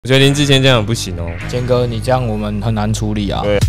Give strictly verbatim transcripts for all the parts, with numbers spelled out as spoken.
我觉得林志坚这样不行哦。 坚哥，你这样我们很难处理啊。 对。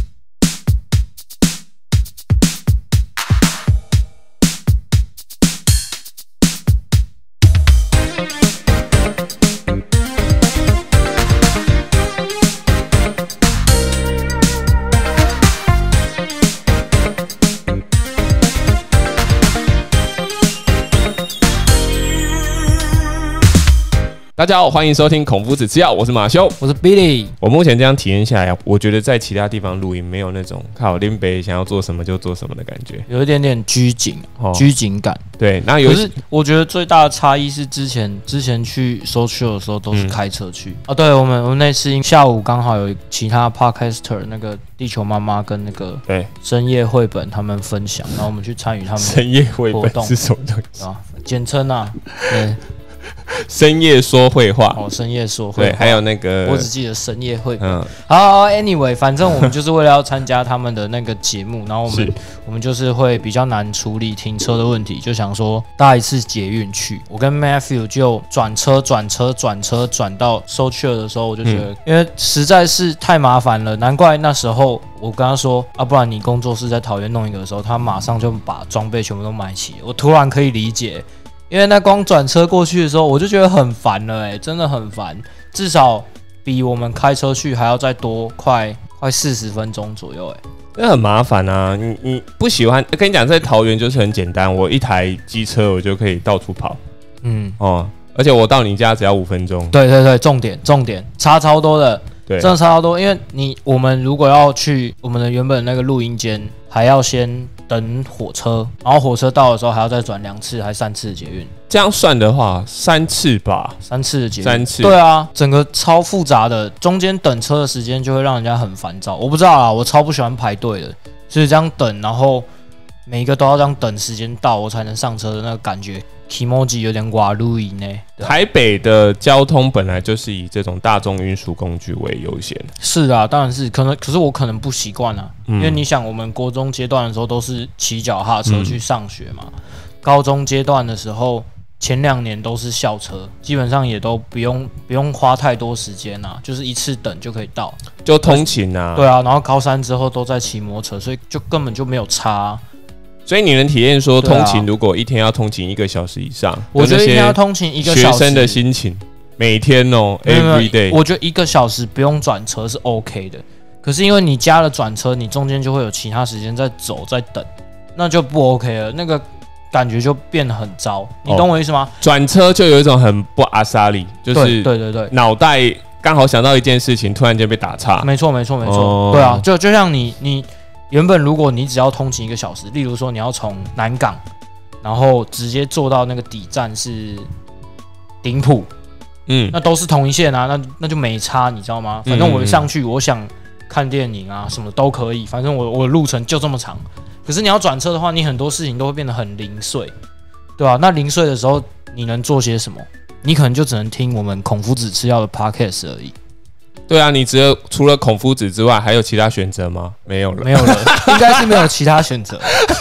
大家好，欢迎收听孔夫子吃药，我是马修， 我是 Billy。 我目前这样体验下来，我觉得在其他地方录音没有那种靠林北想要做什么就做什么的感觉， 有一点点拘谨，哦、拘谨感。 对，那有可是我觉得最大的差异是之前之前去 social 的时候都是开车去、嗯、啊。对，我们我们那次下午刚好有其他 podcaster 那个地球妈妈跟那个对深夜绘本他们分享，然后我们去参与他们深夜绘本是什么东西啊？简称啊，对。 深夜说绘画哦，深夜说绘画， 对，还有那个， 我只记得深夜绘本。嗯，好 ，anyway， 反正我们就是为了要参加他们的那个节目，然后我们我们就是会比较难处理停车的问题，就想说搭一次捷运去。我跟 Matthew 就转车、转车、转车转到 Social 的时候，我就觉得，嗯、因为实在是太麻烦了，难怪那时候我跟他说啊，不然你工作室在桃园弄一个的时候，他马上就把装备全部都买齐。我突然可以理解。因为那光转车过去的时候，我就觉得很烦了、欸，真的很烦，至少比我们开车去还要再多快快四十分钟左右、欸，哎， 那很麻烦啊！你你不喜欢？跟你讲，在桃园就是很简单，我一台机车我就可以到处跑，嗯哦，而且我到你家只要五分钟。 对对对，重点重点差超多的， 对， 真的差超多。因为你我们如果要去我们的原本那个录音间，还要先等火车，然后火车到的时候还要再转两次还三次的捷运。 这样算的话，三次吧， 三次的捷运， 三次。 对啊，整个超复杂的，中间等车的时间就会让人家很烦躁。我不知道啊，我超不喜欢排队的，所以这样等，然后每一个都要这样等时间到我才能上车的那个感觉 ，Kimoji 有点瓦路伊呢。 台北的交通本来就是以这种大众运输工具为优先。 是啊，当然是，可能可是我可能不习惯啊、嗯，因为你想，我们国中阶段的时候都是骑脚踏车去上学嘛，嗯、高中阶段的时候。前两年都是校车，基本上也都不用不用花太多时间啊，就是一次等就可以到， 就通勤啊。 对啊，然后高三之后都在骑摩托车，所以就根本就没有差、啊。 所以你能体验说，通勤如果一天要通勤一个小时以上， 我觉得一天要通勤一个小时， 学生的心情，每天哦 ，every day， 我觉得一个小时不用转车是 OK 的。可是因为你加了转车，你中间就会有其他时间在走在等，那就不 OK 了。那个。感觉就变得很糟，你懂我意思吗？ 转、哦、车就有一种很不阿莎力，就是对对对， 脑袋刚好想到一件事情，突然间被打岔。 没错没错没错、哦，对啊，就就像你你原本如果你只要通勤一个小时，例如说你要从南港，然后直接坐到那个底站是顶埔，嗯，那都是同一线啊，那那就没差，你知道吗？反正我上去，我想看电影啊，什么都可以，反正我我的路程就这么长。可是你要转车的话，你很多事情都会变得很零碎，对吧、啊？那零碎的时候，你能做些什么？你可能就只能听我们孔夫子吃药的 podcast 而已。 对啊，你只有除了孔夫子之外，还有其他选择吗？没有了， 没有了，应该是没有其他选择。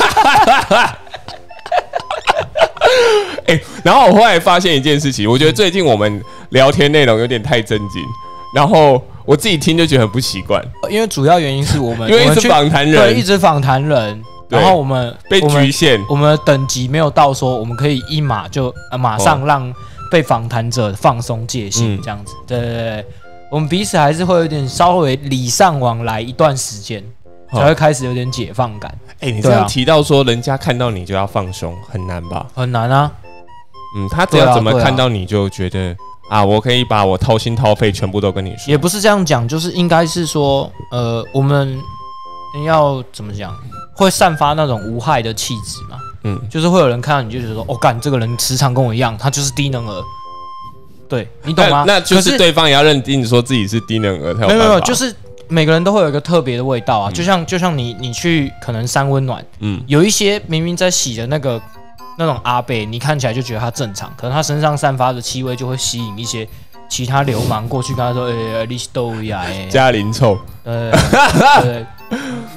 欸、然后我后来发现一件事情，我觉得最近我们聊天内容有点太正经，然后。我自己听就觉得很不习惯， 因为主要原因是我们因为一直访谈人， 对，一直访谈人，然后我们被局限， 我们的等级没有到说我们可以一马就、呃、马上让被访谈者放松戒心这样子，嗯、对对对，我们彼此还是会有点稍微礼尚往来一段时间，才会开始有点解放感。 哎、欸，你这样提到说人家看到你就要放松，很难吧？ 很难啊， 嗯，他只要怎么看到你就觉得。啊，我可以把我掏心掏肺全部都跟你说， 也不是这样讲，就是应该是说，呃，我们要怎么讲，会散发那种无害的气质嘛，嗯，就是会有人看到你就觉得说，哦，干这个人磁场跟我一样，他就是低能儿，对你懂吗？ 那, 那就是对方也要认定说自己是低能儿， 没有没有，就是每个人都会有一个特别的味道啊，嗯、就像就像你你去可能三温暖，嗯，有一些明明在洗的那个。那种阿伯，你看起来就觉得他正常，可能他身上散发的气味就会吸引一些其他流氓过去跟他说：“哎、欸，你是逗呀？”哎， 嘉玲臭， 对对，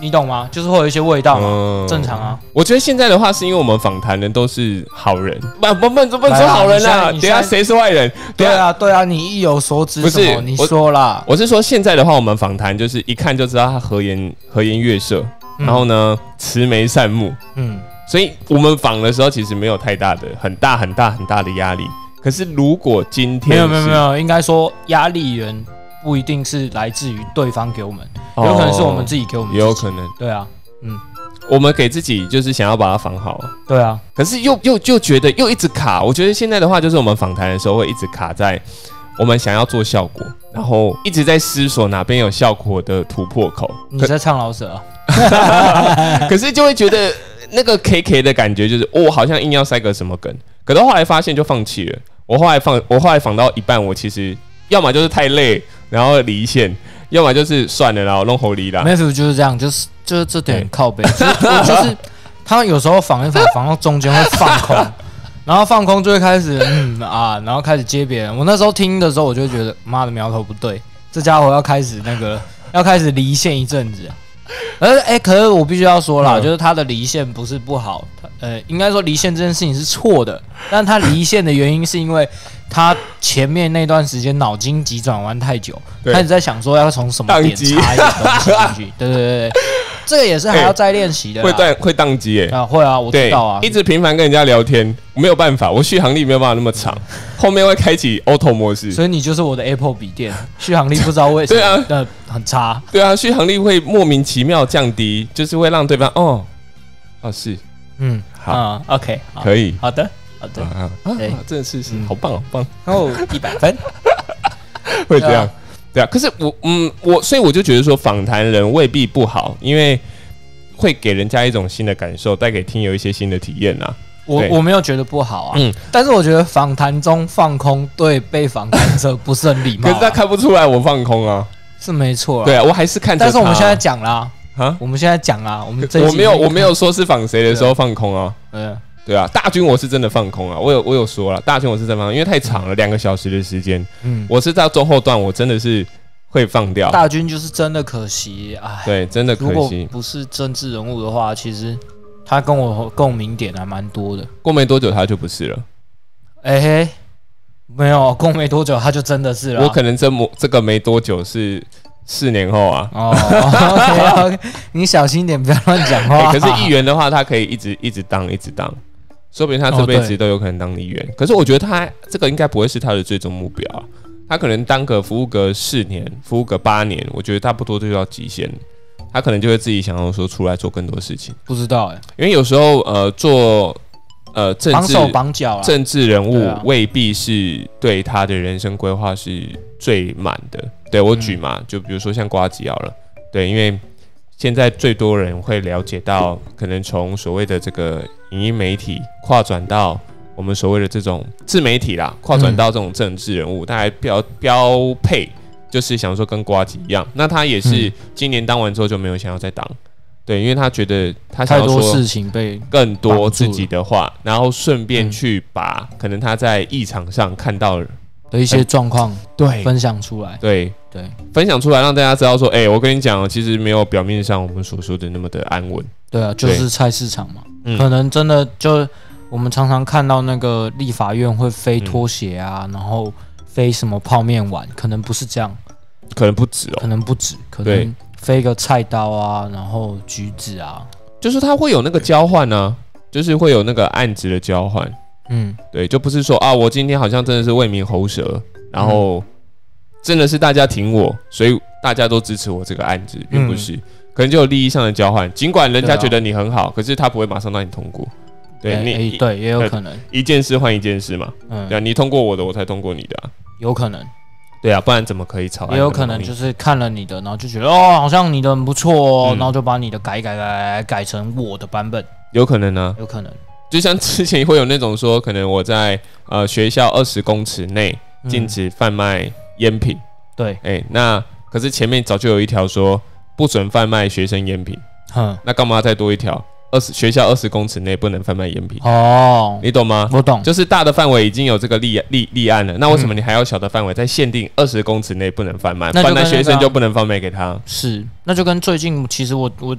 你懂吗？就是会有一些味道嘛，嗯、正常啊。 我觉得现在的话，是因为我们访谈人都是好人，不不不不说好人啊，等下谁是坏人？ 对啊对啊，你意有所指什么？你说啦。 我是说现在的话，我们访谈就是一看就知道他和颜和颜悦色，嗯、然后呢慈眉善目，嗯，所以我们访的时候其实没有太大的、很大很大很大的压力。可是如果今天没有没有没有，应该说压力源。不一定是来自于对方给我们，哦、有可能是我们自己给我们自己， 也有可能。 对啊，嗯， 我们给自己就是想要把它仿好。 对啊， 可是又又就觉得又一直卡。我觉得现在的话，就是我们访谈的时候会一直卡在我们想要做效果，然后一直在思索哪边有效果的突破口。 你在唱老舍啊？ 可是就会觉得那个 K K 的感觉就是，哦，好像硬要塞个什么梗。可是后来发现就放弃了。我后来放，我后来访到一半，我其实要么就是太累。然后离线，要么就是算了，然后弄喉离啦。 Matthew 就是这样，就是就是这点很靠背，就是就是他有时候仿一仿，仿到中间会放空，然后放空就会开始嗯啊，然后开始接别人。我那时候听的时候，我就觉得妈的苗头不对，这家伙要开始那个要开始离线一阵子。而哎、欸，可是我必须要说啦，嗯、就是他的离线不是不好，呃，应该说离线这件事情是错的，但他离线的原因是因为他前面那段时间脑筋急转弯太久，开始在想说要从什么点插一点东西进去，对对对对，这个也是还要再练习的、欸， 会断会宕机哎， 啊会啊，我知道啊， 一直频繁跟人家聊天，没有办法，我续航力没有办法那么长，后面会开启 auto 模式， 所以你就是我的 Apple 笔电，续航力不知道为什么，对啊，呃，很差， 对啊，续航力会莫名其妙降低，就是会让对方哦哦是， 嗯，好、嗯、，OK， 可以， 好的。对啊， 对，真的是是好棒好棒， 哦，一百分， 会这样，对啊。可是我嗯我所以我就觉得说访谈人未必不好，因为会给人家一种新的感受，带给听友一些新的体验啊。 我我没有觉得不好啊，嗯，但是我觉得访谈中放空对被访谈者不是很礼貌、啊。 可是他看不出来我放空啊， 是没错啊。 对啊，我还是看着他。 但是我们现在讲啦，啊，我们现在讲啦，我们这我没有我没有说是访谁的时候放空啊，嗯。对啊，大军我是真的放空啊，我有我有说了，大军我是真的放空，因为太长了，两个小时的时间，嗯，我是到中后段，我真的是会放掉。 大军就是真的可惜，哎， 对，真的可惜。如果不是政治人物的话，其实他跟我共鸣点还蛮多的。 过没多久他就不是了， 哎、欸，没有，过没多久他就真的是了。 我可能这么这个没多久是。四年后啊，哦 ，OK OK， 你小心点，不要乱讲话、 欸。可是议员的话，他可以一直一直当，一直当，说不定他这辈子都有可能当议员。哦、可是我觉得他这个应该不会是他的最终目标、啊，他可能当个服务个四年，服务个八年，我觉得差不多就要极限。他可能就会自己想要说出来做更多事情。 不知道哎、欸， 因为有时候呃做呃政治绑手绑脚政治人物未必是对他的人生规划是最满的。对我举嘛，就比如说像呱吉好了，对，因为现在最多人会了解到，可能从所谓的这个影音媒体跨转到我们所谓的这种自媒体啦，跨转到这种政治人物，大概标标配就是想说跟呱吉一样，那他也是今年当完之后就没有想要再当，对，因为他觉得他想要说事情被更多自己的话，然后顺便去把可能他在议场上看到的一些状况对分享出来， 对。 对， 分享出来让大家知道说，哎、欸，我跟你讲，其实没有表面上我们所说的那么的安稳。 对啊，就是菜市场嘛，嗯、可能真的就我们常常看到那个立法院会飞拖鞋啊，嗯、然后飞什么泡面碗，可能不是这样， 可能不止哦， 可能不止，可能飞个菜刀啊，然后橘子啊， 就是它会有那个交换呢、啊，就是会有那个案子的交换。嗯，对，就不是说啊，我今天好像真的是为民喉舌，然后。嗯真的是大家挺我，所以大家都支持我这个案子，并不是、嗯、可能就有利益上的交换。尽管人家觉得你很好，可是他不会马上让你通过。对、 欸、 你、 欸，对，也有可能一件事换一件事嘛。嗯，对啊，你通过我的，我才通过你的、啊， 有可能。 对啊，不然怎么可以吵？ 也有可能就是看了你的，然后就觉得哦，好像你的很不错哦、嗯，然后就把你的改改改改成我的版本。 有可能啊， 有可能。 就像之前会有那种说，可能我在呃学校二十公尺内禁止贩卖烟品。嗯对， 哎、欸，那可是前面早就有一条说不准贩卖学生烟品，哼，那干嘛再多一条？二十学校二十公尺内不能贩卖烟品哦，你懂吗？ 我懂， 就是大的范围已经有这个立立立案了，那为什么你还要小的范围再限定二十公尺内不能贩卖？不然学生就不能贩卖给他。 是，那就跟最近其实我我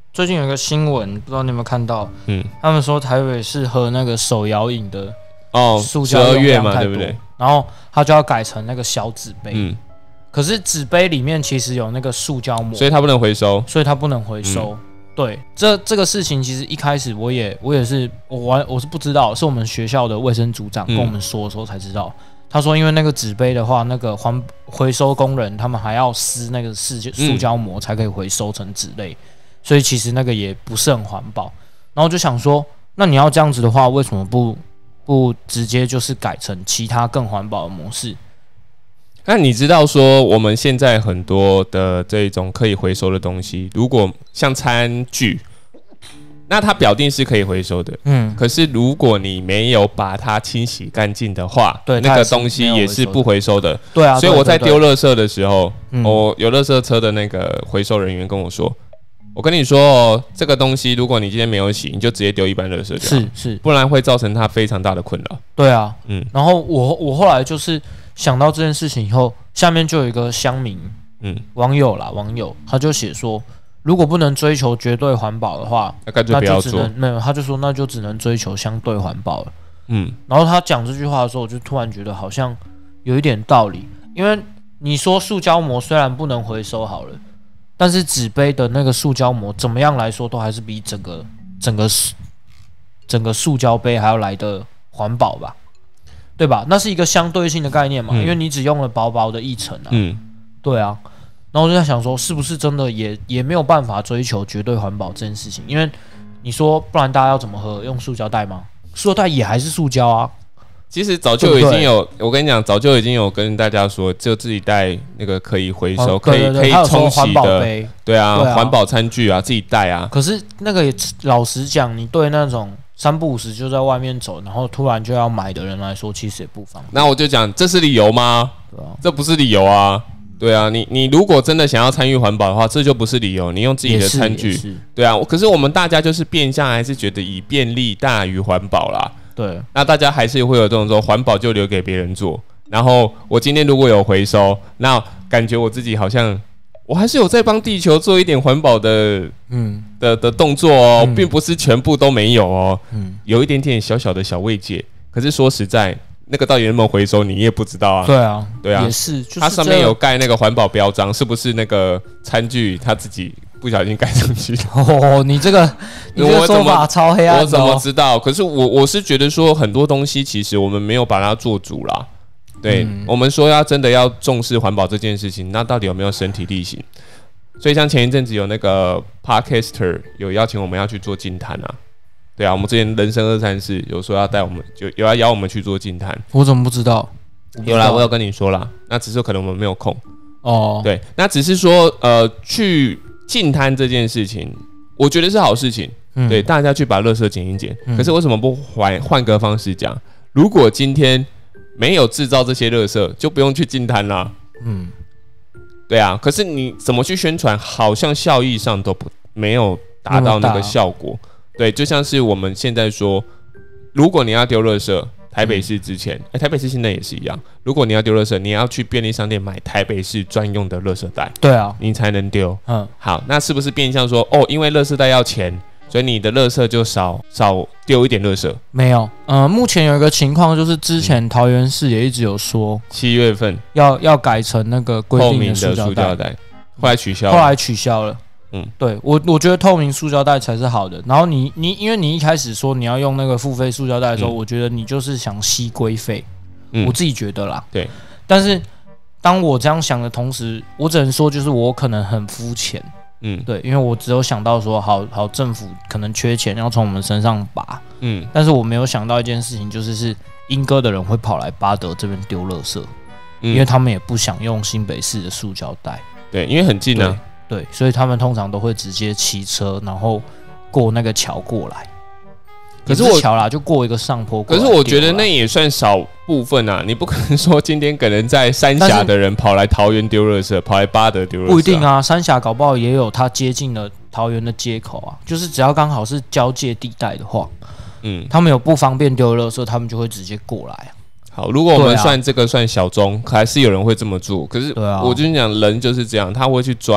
最近有一个新闻，不知道你有没有看到？嗯，他们说台北市喝那个手摇饮的哦， 塑胶用量太多， 对不对？ 然后他就要改成那个小纸杯。嗯，可是纸杯里面其实有那个塑胶膜， 所以它不能回收， 所以它不能回收。嗯、对，这这个事情其实一开始我也我也是我完我是不知道，是我们学校的卫生组长跟我们说的时候才知道。嗯、他说，因为那个纸杯的话，那个环回收工人他们还要撕那个塑塑胶膜才可以回收成纸类。所以其实那个也不是很环保，然后就想说，那你要这样子的话，为什么不不直接就是改成其他更环保的模式？ 那你知道说我们现在很多的这种可以回收的东西，如果像餐具，那它表定是可以回收的，嗯，可是如果你没有把它清洗干净的话，对，那个东西也是不回收的， 对啊。 所以我在丢垃圾的时候，嗯、我有垃圾车的那个回收人员跟我说。我跟你说哦，这个东西如果你今天没有洗，你就直接丢一般垃圾就好， 是是， 不然会造成它非常大的困扰。 对啊，嗯，然后我我后来就是想到这件事情以后，下面就有一个乡民，嗯，网友啦，网友他就写说，如果不能追求绝对环保的话， 那干脆不要做。 没有，他就说那就只能追求相对环保了。嗯，然后他讲这句话的时候，我就突然觉得好像有一点道理，因为你说塑胶膜虽然不能回收好了。但是纸杯的那个塑胶膜怎么样来说，都还是比整个整个整个塑胶杯还要来的环保吧，对吧？那是一个相对性的概念嘛，嗯、因为你只用了薄薄的一层啊，嗯，对啊。然后我就在想说，是不是真的也也没有办法追求绝对环保这件事情？因为你说，不然大家要怎么喝？用塑胶袋吗？塑胶袋也还是塑胶啊。 其实早就已经有，对对我跟你讲，早就已经有跟大家说，就自己带那个可以回收、可以对对对可以冲洗的，对啊，环、啊、保餐具啊，自己带啊。 可是那个也老实讲，你对那种三不五时就在外面走，然后突然就要买的人来说，其实也不方便。 那我就讲，这是理由吗？对啊，这不是理由啊。对啊，你你如果真的想要参与环保的话，这就不是理由。你用自己的餐具，对啊。可是我们大家就是变相还是觉得以便利大于环保啦。对，那大家还是会有这种说环保就留给别人做，然后我今天如果有回收，那感觉我自己好像我还是有在帮地球做一点环保的，嗯的的动作哦，嗯、并不是全部都没有哦，嗯，有一点点小小的小慰藉。可是说实在，那个到底能不能回收，你也不知道啊。 对啊， 对啊， 也是，就是、 它上面有盖那个环保标章，是不是那个餐具它自己？不小心盖上去的哦，你这个你这个说法超黑暗的、哦、 我怎么知道？可是我我是觉得说很多东西其实我们没有把它做足啦。对、嗯、我们说要真的要重视环保这件事情，那到底有没有身体力行？所以像前一阵子有那个 Podcaster 有邀请我们要去做净滩啊，对啊，我们之前人生二三四有说要带我们，就有要邀我们去做净滩。 我怎么不知道？ 有啦，我有跟你说啦，那只是可能我们没有空哦。对，那只是说呃去。净滩这件事情，我觉得是好事情，嗯、对大家去把垃圾捡一捡。嗯、可是为什么不换换个方式讲？如果今天没有制造这些垃圾，就不用去净滩啦。嗯，对啊。可是你怎么去宣传，好像效益上都不没有达到那个效果。对，就像是我们现在说，如果你要丢垃圾。台北市之前，欸、台北市现在也是一样。如果你要丢垃圾，你要去便利商店买台北市专用的垃圾袋， 对啊， 你才能丢。嗯，好，那是不是变相说，哦，因为垃圾袋要钱，所以你的垃圾就少少丢一点垃圾？ 没有，呃，目前有一个情况就是，之前桃园市也一直有说， 七月份要要改成那个规定的塑胶袋， 后来取消了， 后来取消了。嗯，对我我觉得透明塑胶袋才是好的。然后你你因为你一开始说你要用那个付费塑胶袋的时候，嗯、我觉得你就是想吸规费，嗯、我自己觉得啦。 对， 但是当我这样想的同时，我只能说就是我可能很肤浅。嗯，对，因为我只有想到说，好好政府可能缺钱要从我们身上拔，嗯，但是我没有想到一件事情，就是是莺歌的人会跑来巴德这边丢垃圾，嗯、因为他们也不想用新北市的塑胶袋。 对，因为很近啊。 对，所以他们通常都会直接骑车，然后过那个桥过来。可是我桥啦，就过一个上坡。 可是我觉得那也算少部分啊，你不可能说今天可能在三峡的人跑来桃园丢垃圾，跑来巴德丢垃圾、啊。 不一定啊，三峡搞不好也有它接近了桃园的街口啊，就是只要刚好是交界地带的话，嗯，他们有不方便丢垃圾，他们就会直接过来啊。 好，如果我们算这个算小众，还是有人会这么做。可是我就讲人就是这样，他会去钻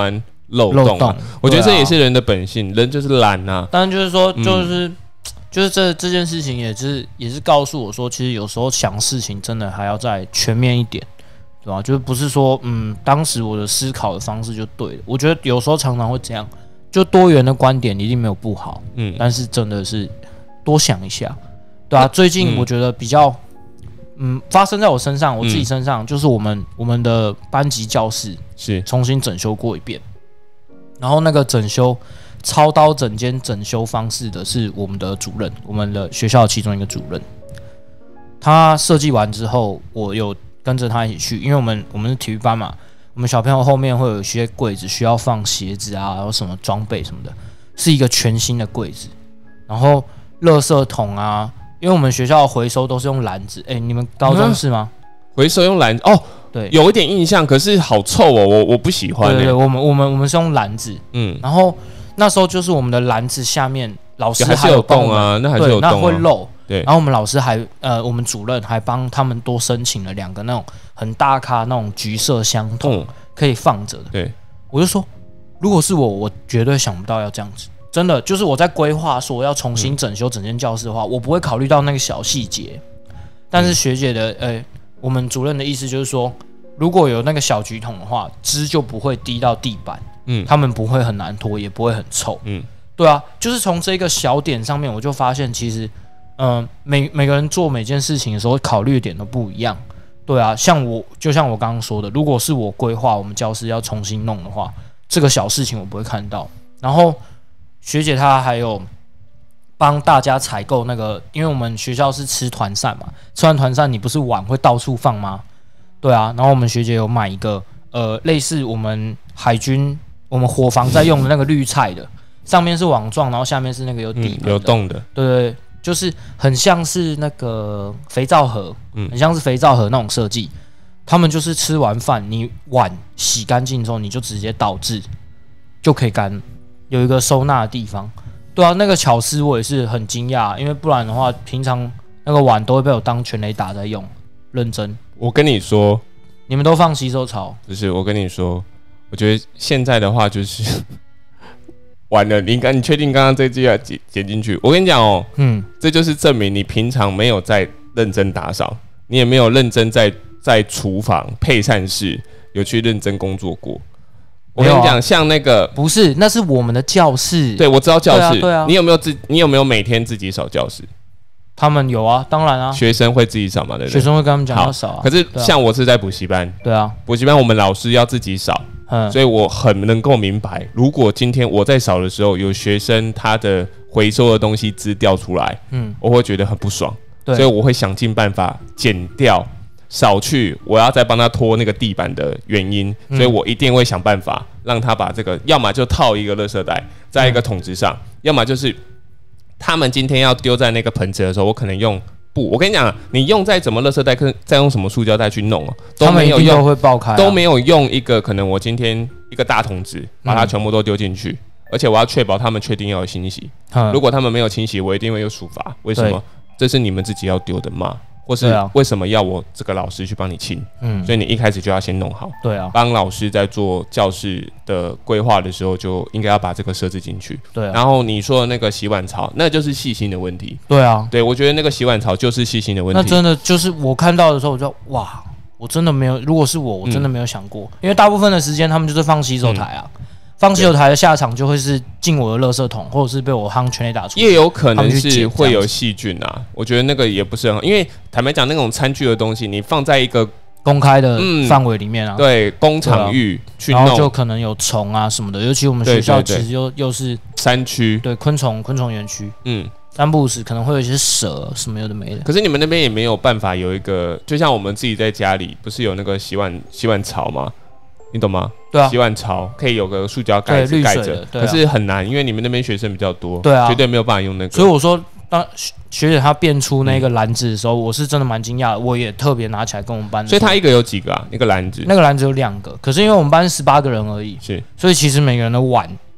漏洞、啊。我觉得这也是人的本性，人就是懒啊。 当然就是说，就是、嗯、就是这这件事情，也是也是告诉我说，其实有时候想事情真的还要再全面一点，对吧？就是不是说，嗯，当时我的思考的方式就对了。我觉得有时候常常会这样，就多元的观点一定没有不好，嗯，但是真的是多想一下，对啊。最近我觉得比较。嗯，发生在我身上，我自己身上，嗯、就是我们我们的班级教室是重新整修过一遍，然后那个整修操刀整间整修方式的是我们的主任，我们的学校的其中一个主任。他设计完之后，我有跟着他一起去，因为我们我们是体育班嘛，我们小朋友后面会有一些柜子需要放鞋子啊，然后什么装备什么的，是一个全新的柜子，然后垃圾桶啊。因为我们学校的回收都是用篮子，哎、欸，你们高中是吗？ 回收用篮子哦，对，有一点印象，可是好臭哦，我我不喜欢、欸。 对对，我们我们我们是用篮子，嗯，然后那时候就是我们的篮子下面老师还有洞啊，那还是有洞、啊， 那会漏。 对， 然后我们老师还呃，我们主任还帮他们多申请了两个那种很大咖那种橘色箱桶，嗯、可以放着的。 对， 我就说，如果是我，我绝对想不到要这样子。真的就是我在规划说要重新整修整间教室的话，嗯、我不会考虑到那个小细节。但是学姐的，呃、欸，我们主任的意思就是说，如果有那个小橘桶的话，汁就不会滴到地板，嗯，他们不会很难拖，也不会很臭，嗯，对啊，就是从这个小点上面，我就发现其实，嗯、呃，每每个人做每件事情的时候考虑的点都不一样，对啊，像我就像我刚刚说的，如果是我规划我们教室要重新弄的话，这个小事情我不会看到，然后。学姐她还有帮大家采购那个，因为我们学校是吃团膳嘛，吃完团膳你不是碗会到处放吗？对啊，然后我们学姐有买一个呃类似我们海军我们伙房在用的那个绿菜的，上面是网状，然后下面是那个有底盘的、 嗯、有洞的， 对对对，就是很像是那个肥皂盒，嗯，很像是肥皂盒那种设计。他们就是吃完饭，你碗洗干净之后，你就直接倒置就可以干。有一个收纳的地方，对啊，那个巧思我也是很惊讶，因为不然的话，平常那个碗都会被我当全垒打在用，认真。 我跟你说， 你们都放洗手槽？ 不是，我跟你说，我觉得现在的话就是完了，你刚你确定刚刚这句要剪剪进去？我跟你讲哦，嗯，这就是证明你平常没有在认真打扫，你也没有认真在在厨房配膳室有去认真工作过。我跟你讲，像那个不是，那是我们的教室。 对，我知道教室。 对啊，对啊。 你有没有自？你有没有每天自己扫教室？ 他们有啊，当然啊。 学生会自己扫嘛，对不对？ 学生会跟他们讲要扫啊。 可是像我是在补习班， 对啊， 补习班我们老师要自己扫，嗯，所以我很能够明白，如果今天我在扫的时候，有学生他的回收的东西汁掉出来，嗯，我会觉得很不爽，所以我会想尽办法减掉。少去我要再帮他拖那个地板的原因，所以我一定会想办法让他把这个，要么就套一个垃圾袋在一个桶子上，要么就是他们今天要丢在那个盆子的时候，我可能用布。我跟你讲，你用再怎么垃圾袋，再用什么塑胶袋去弄，都没有用， 都会爆开、啊， 都没有用一个可能我今天一个大桶子把它全部都丢进去，而且我要确保他们确定要有清洗。如果他们没有清洗，我一定会有处罚。为什么？这是你们自己要丢的嘛？或是为什么要我这个老师去帮你清？嗯，所以你一开始就要先弄好。 对啊， 帮老师在做教室的规划的时候，就应该要把这个设置进去。 对啊， 然后你说的那个洗碗槽，那就是细心的问题。 对啊， 对我觉得那个洗碗槽就是细心的问题。 那真的就是我看到的时候，我就哇，我真的没有，如果是我，我真的没有想过，嗯、因为大部分的时间他们就是放洗手台啊。嗯放洗手台的下场就会是进我的垃圾桶，或者是被我夯全垒打出去。 也有可能是会有细菌啊，我觉得那个也不是很好，因为坦白讲，那种餐具的东西，你放在一个公开的范围里面啊， 嗯、对，公场域去弄， 然后就可能有虫啊什么的，尤其我们学校其实又又是山区， 对，昆虫昆虫园区，嗯，三不五时可能会有一些蛇什么有的没的。 可是你们那边也没有办法有一个，就像我们自己在家里，不是有那个洗碗洗碗槽吗？你懂吗？ 对啊， 洗碗槽可以有个塑胶盖子盖着，可是很难，因为你们那边学生比较多， 对啊， 绝对没有办法用那个。 所以我说，当学姐她变出那个篮子的时候，我是真的蛮惊讶的，我也特别拿起来跟我们班。 所以他一个有几个啊？一个篮子？ 那个篮子有两个，可是因为我们班十八个人而已， 是， 所以其实每个人的碗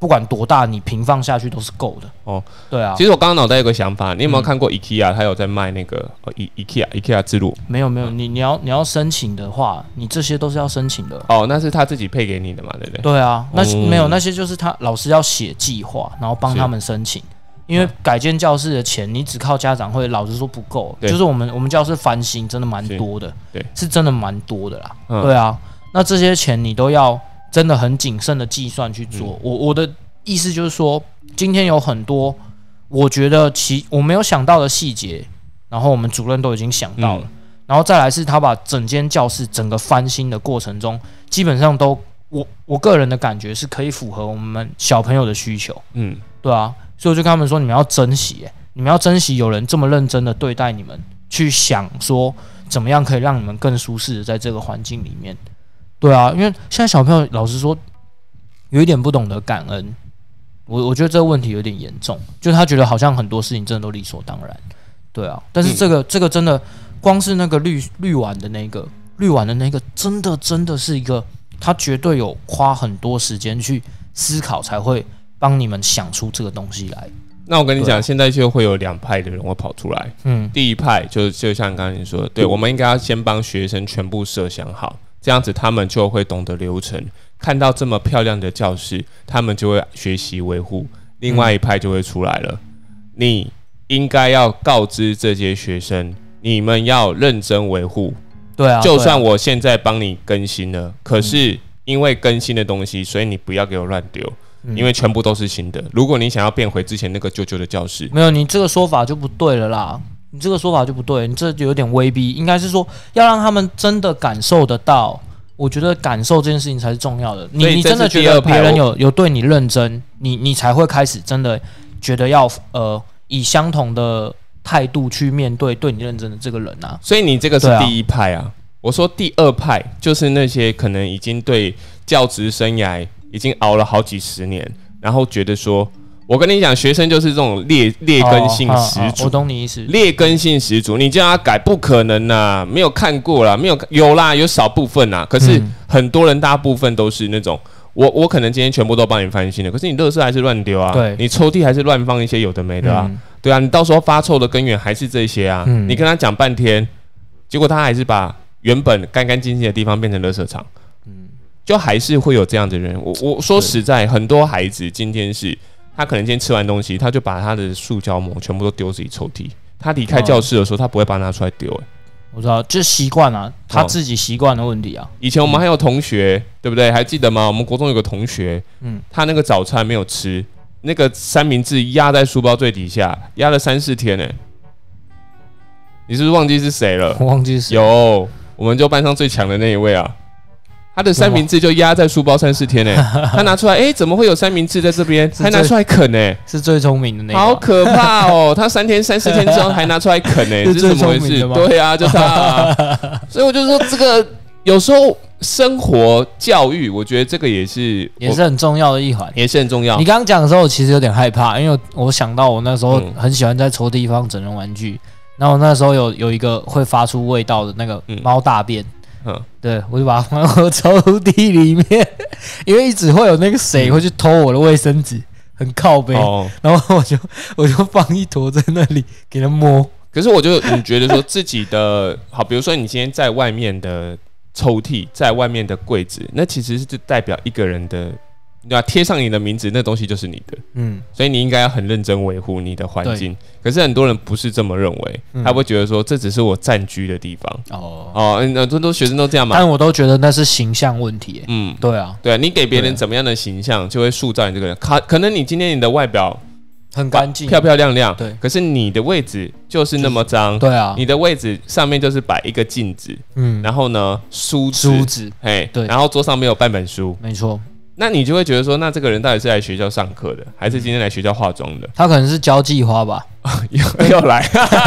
不管多大，你平放下去都是够的。哦，对啊。 其实我刚刚脑袋有个想法，你有没有看过 IKEA？ 他有在卖那个呃 IKEA IKEA 之路？ 没有没有，你你要你要申请的话，你这些都是要申请的。 哦，那是他自己配给你的嘛，对不对？ 对啊，那、嗯、没有那些就是他老师要写计划，然后帮他们申请。因为改建教室的钱，你只靠家长会，老实说不够。就是我们我们教室翻新真的蛮多的，对，是真的蛮多的啦。嗯、对啊，那这些钱你都要真的很谨慎的计算去做。嗯、我我的意思就是说，今天有很多我觉得其我没有想到的细节，然后我们主任都已经想到了，嗯、然后再来是他把整间教室整个翻新的过程中，基本上都我我个人的感觉是可以符合我们小朋友的需求。嗯，对啊。所以我就跟他们说，你们要珍惜、欸，你们要珍惜有人这么认真的对待你们，去想说怎么样可以让你们更舒适的在这个环境里面。对啊，因为现在小朋友老实说有一点不懂得感恩，我我觉得这个问题有点严重，就是他觉得好像很多事情真的都理所当然。对啊，但是这个、嗯、这个真的光是那个滤滤碗的那个滤碗的那个，真的真的是一个，他绝对有花很多时间去思考才会。帮你们想出这个东西来。 那我跟你讲，现在就会有两派的人会跑出来。嗯，第一派就就像刚才你说的，对，我们应该要先帮学生全部设想好，这样子他们就会懂得流程。看到这么漂亮的教室，他们就会学习维护。另外一派就会出来了，嗯、你应该要告知这些学生，你们要认真维护。 对啊， 就算我现在帮你更新了，可是因为更新的东西，所以你不要给我乱丢。因为全部都是新的，如果你想要变回之前那个旧旧的教室， 没有，你这个说法就不对了啦。你这个说法就不对，你这有点威逼，应该是说要让他们真的感受得到。我觉得感受这件事情才是重要的。你你真的觉得别人有有对你认真，你你才会开始真的觉得要呃以相同的态度去面对对你认真的这个人啊。 所以你这个是第一派啊。我说第二派就是那些可能已经对教职生涯。已经熬了好几十年，然后觉得说，我跟你讲，学生就是这种劣劣根性十足。哦哦哦、 我懂你意思。 劣根性十足，你叫他改不可能呐，没有看过啦，没有有啦，有少部分啦。可是很多人大部分都是那种，我我可能今天全部都帮你翻新了，可是你垃圾还是乱丢啊， 对， 你抽屉还是乱放一些有的没的啊，嗯、对啊，你到时候发臭的根源还是这些啊。嗯、你跟他讲半天，结果他还是把原本干干净净的地方变成垃圾场。就还是会有这样的人。我我说实在，很多孩子今天是他可能今天吃完东西，他就把他的塑胶膜全部都丢自己抽屉。他离开教室的时候，他不会把它拿出来丢、欸。 我知道，就是习惯啊，他自己习惯的问题啊。 以前我们还有同学，嗯、对不对？还记得吗？我们国中有个同学，嗯，他那个早餐没有吃，那个三明治压在书包最底下，压了三四天呢、欸。你是不是忘记是谁了？ 我忘记是谁。 有，我们就班上最强的那一位啊。他的三明治就压在书包三四天呢、欸，他拿出来，哎、欸，怎么会有三明治在这边？还拿出来啃呢、欸， 是最聪明的那个， 好可怕哦！他三天三四天之后还拿出来啃呢、欸，是怎么回事？对啊，就他、啊。所以我就说，这个有时候生活教育，我觉得这个也是也是很重要的一环， 也是很重要。 你刚刚讲的时候，我其实有点害怕，因为我想到我那时候很喜欢在抽屉放整人玩具，然后我那时候有有一个会发出味道的那个猫大便。嗯，对，我就把它放到抽屉里面，因为一直会有那个谁会去偷我的卫生纸，很靠北，哦、然后我就我就放一坨在那里给他摸。 可是我就你觉得说自己的好，比如说你今天在外面的抽屉，在外面的柜子，那其实是代表一个人的。对吧？贴上你的名字，那东西就是你的，嗯，所以你应该要很认真维护你的环境。可是很多人不是这么认为，嗯、他会觉得说这只是我暂居的地方。哦哦，很多都学生都这样嘛。 但我都觉得那是形象问题。嗯，对啊， 对啊，你给别人怎么样的形象，就会塑造你这个人。可可能你今天你的外表很干净、 漂漂亮亮，对，可是你的位置就是那么脏， 对啊， 你的位置上面就是摆一个镜子，嗯，然后呢梳子， 梳子， 哎，对，然后桌上没有半本书， 没错。 那你就会觉得说，那这个人到底是来学校上课的，还是今天来学校化妆的？ 他可能是交际花吧， 又又来。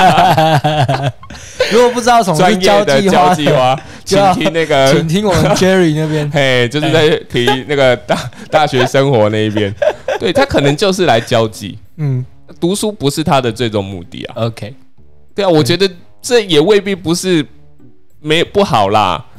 如果不知道什么是交际花， 交际花，请听那个， 请听我们 Jerry 那边， 嘿，就是在提那个大大学生活那一边。对他可能就是来交际，嗯，读书不是他的最终目的啊。 OK， 对啊，我觉得这也未必不是。没不好啦，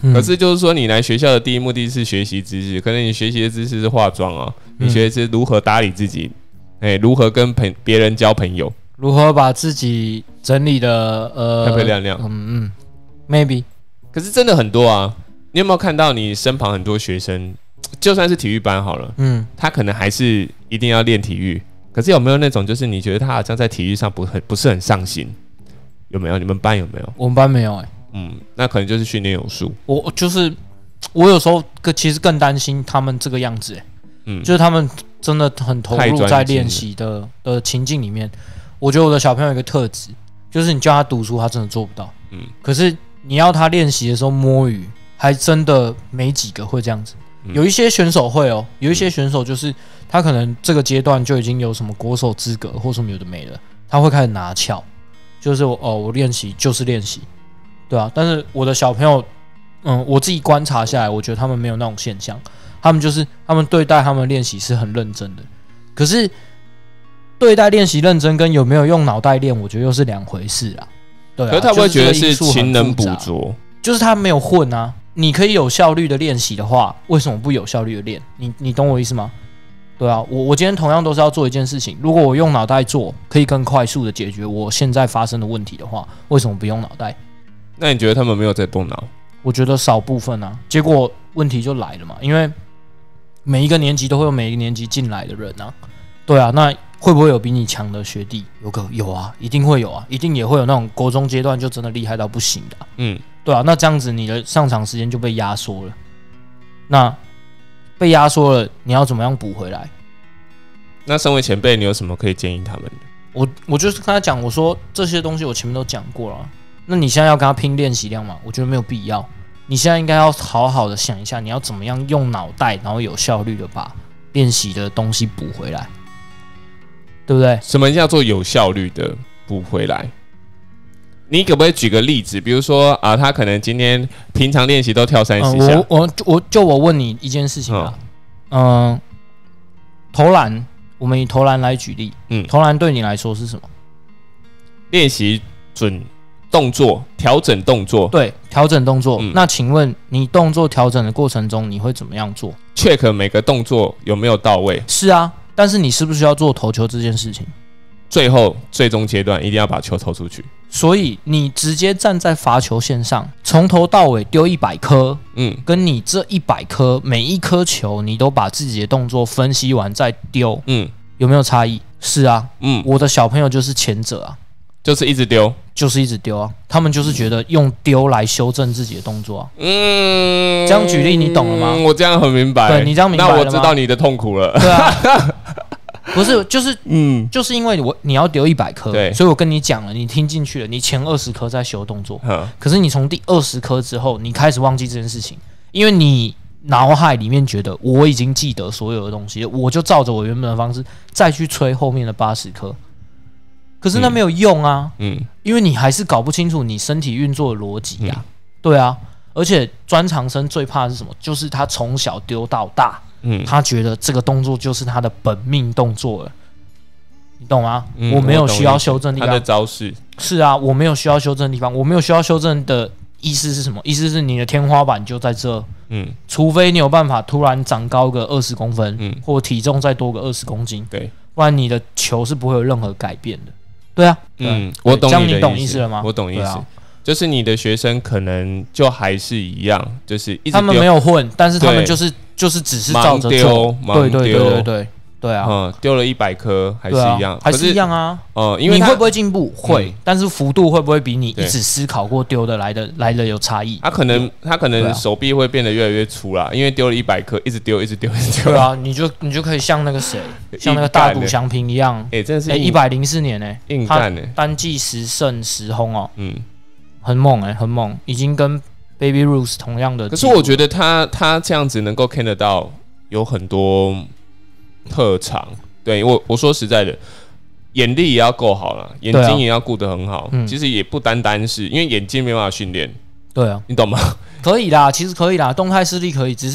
嗯、可是就是说，你来学校的第一目的是学习知识，可能你学习的知识是化妆啊，你学的是如何打理自己，哎、欸，如何跟朋别人交朋友， 如何把自己整理的呃漂漂亮亮。 嗯嗯 ，maybe。 可是真的很多啊，你有没有看到你身旁很多学生，就算是体育班好了，嗯，他可能还是一定要练体育。可是有没有那种，就是你觉得他好像在体育上不很不是很上心？有没有？你们班有没有？ 我们班没有哎、欸。 嗯，那可能就是训练有素。 我就是我有时候其实更担心他们这个样子、欸，嗯，就是他们真的很投入在练习的的情境里面。我觉得我的小朋友有一个特质，就是你叫他读书，他真的做不到。嗯，可是你要他练习的时候摸鱼，还真的没几个会这样子。嗯、有一些选手会哦，有一些选手就是他可能这个阶段就已经有什么国手资格或什么有的没的，他会开始拿翘，就是我哦，我练习就是练习。对啊，但是我的小朋友，嗯，我自己观察下来，我觉得他们没有那种现象，他们就是他们对待他们练习是很认真的，可是对待练习认真跟有没有用脑袋练，我觉得又是两回事啊。对啊， 可是他会觉得是勤能补拙， 就是他没有混啊。你可以有效率的练习的话，为什么不有效率的练？你你懂我意思吗？对啊，我我今天同样都是要做一件事情，如果我用脑袋做，可以更快速的解决我现在发生的问题的话，为什么不用脑袋？ 那你觉得他们没有在动脑？ 我觉得少部分啊，结果问题就来了嘛。因为每一个年级都会有每一个年级进来的人啊，对啊，那会不会有比你强的学弟？有个有啊，一定会有啊，一定也会有那种国中阶段就真的厉害到不行的、啊，嗯，对啊，那这样子你的上场时间就被压缩了，那被压缩了，你要怎么样补回来？ 那身为前辈，你有什么可以建议他们的？ 我我就是跟他讲，我说这些东西我前面都讲过了。那你现在要跟他拼练习量吗？我觉得没有必要。你现在应该要好好的想一下，你要怎么样用脑袋，然后有效率的把练习的东西补回来，对不对？ 什么叫做有效率的补回来？你可不可以举个例子？比如说啊，他可能今天平常练习都跳三十下， 嗯、我我我就我问你一件事情啊，嗯、呃，投篮，我们以投篮来举例，嗯，投篮对你来说是什么？ 练习准。动作调整动作， 对，调整动作、嗯。那请问你动作调整的过程中，你会怎么样做 ？check 每个动作有没有到位？ 是啊，但是你是不是要做投球这件事情？ 最后最终阶段一定要把球投出去。 所以你直接站在罚球线上，从头到尾丢一百颗，嗯，跟你这一百颗每一颗球，你都把自己的动作分析完再丢，嗯，有没有差异？是啊，嗯，我的小朋友就是前者啊。 就是一直丢， 就是一直丢啊！他们就是觉得用丢来修正自己的动作啊。嗯，这样举例你懂了吗？ 我这样很明白。 对，你这样明白了吗？ 那我知道你的痛苦了。 对啊，不是，就是嗯，就是因为我你要丢一百颗，对，所以我跟你讲了，你听进去了，你前二十颗在修动作，可是你从第二十颗之后，你开始忘记这件事情，因为你脑海里面觉得我已经记得所有的东西，我就照着我原本的方式再去吹后面的八十颗。可是那没有用啊，嗯，因为你还是搞不清楚你身体运作的逻辑呀，嗯、对啊，而且专长生最怕的是什么？就是他从小丢到大，嗯，他觉得这个动作就是他的本命动作了，你懂吗？嗯、我没有需要修正地方， 他的招式是啊，我没有需要修正的地方，我没有需要修正的意思是什么？意思是你的天花板就在这，嗯，除非你有办法突然长高个二十公分，嗯，或体重再多个二十公斤， 对， 不然你的球是不会有任何改变的。对啊， 嗯，我懂你的意思， 这样你懂意思了吗？ 我懂意思，啊、就是你的学生可能就还是一样，就是一直他们没有混，但是他们就是就是只是照着做，对对对对对对啊， 嗯，丢了一百颗还是一样， 啊、还是一样啊， 嗯，因为你会不会进步？会、嗯，但是幅度会不会比你一直思考过丢的来的来的有差异？ 他可能他可能手臂会变得越来越粗啦，因为丢了一百颗，一直丢一直丢一直丢。 对啊，你就你就可以像那个谁，像那个大谷翔平一样， 哎、欸，真的是哎，一百零四年哎、欸， 硬干哎， 单季十胜十轰哦，嗯，很猛哎、欸，很猛，已经跟 Baby Ruth 同样的。 可是我觉得他他这样子能够看得到有很多特长。对我我说实在的，眼力也要够好了，眼睛也要顾得很好。啊嗯、其实也不单单是因为眼睛没办法训练。 对啊， 你懂吗？ 可以啦，其实可以啦，动态视力可以，只是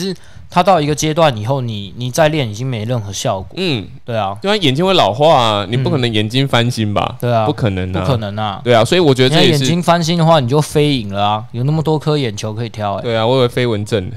他到一个阶段以后，你你再练已经没任何效果。嗯，对啊， 对啊，眼睛会老化啊，你不可能眼睛翻新吧？ 嗯、对啊， 不可能啊， 不可能啊。 对啊，所以我觉得这也是眼睛翻新的话，你就飞影了啊，有那么多颗眼球可以挑哎、欸。 对啊，我以为飞蚊症。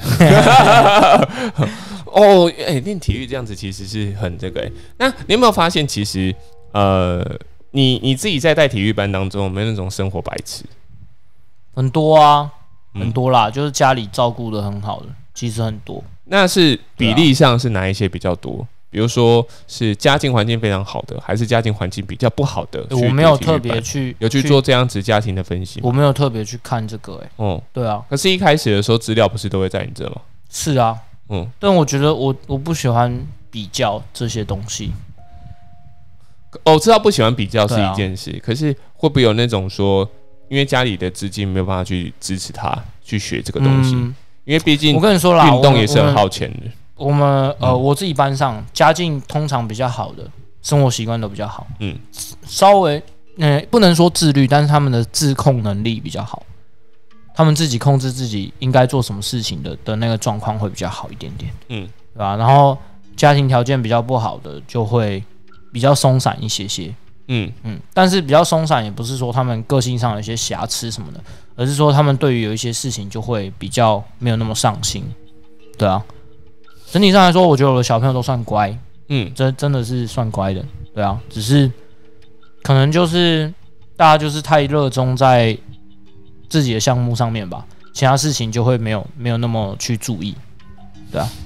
哦，哎、欸，练体育这样子其实是很这个、欸。那你有没有发现，其实呃，你你自己在带体育班当中，有没有那种生活白痴？ 很多啊，很多啦，嗯、就是家里照顾得很好的，其实很多。 那是比例上是哪一些比较多？啊、比如说是家境环境非常好的，还是家境环境比较不好的？ 我没有特别去有去做这样子家庭的分析吗？ 我没有特别去看这个、欸，哎，哦，对啊。 可是，一开始的时候，资料不是都会在你这吗？ 是啊，嗯。但我觉得我我不喜欢比较这些东西。 哦，知道不喜欢比较是一件事，啊、可是会不会有那种说，因为家里的资金没有办法去支持他去学这个东西？嗯，因为毕竟我跟你说啦， 运动也是很耗钱的。 我们呃，嗯、我自己班上家境通常比较好的，生活习惯都比较好，嗯，稍微呃不能说自律，但是他们的自控能力比较好，他们自己控制自己应该做什么事情的的那个状况会比较好一点点，嗯，对吧？然后家庭条件比较不好的就会比较松散一些些，嗯嗯，但是比较松散也不是说他们个性上有一些瑕疵什么的，而是说他们对于有一些事情就会比较没有那么上心，对啊。整体上来说，我觉得我的小朋友都算乖，嗯，真真的是算乖的，对啊，只是可能就是大家就是太热衷在自己的项目上面吧，其他事情就会没有没有那么去注意，对啊，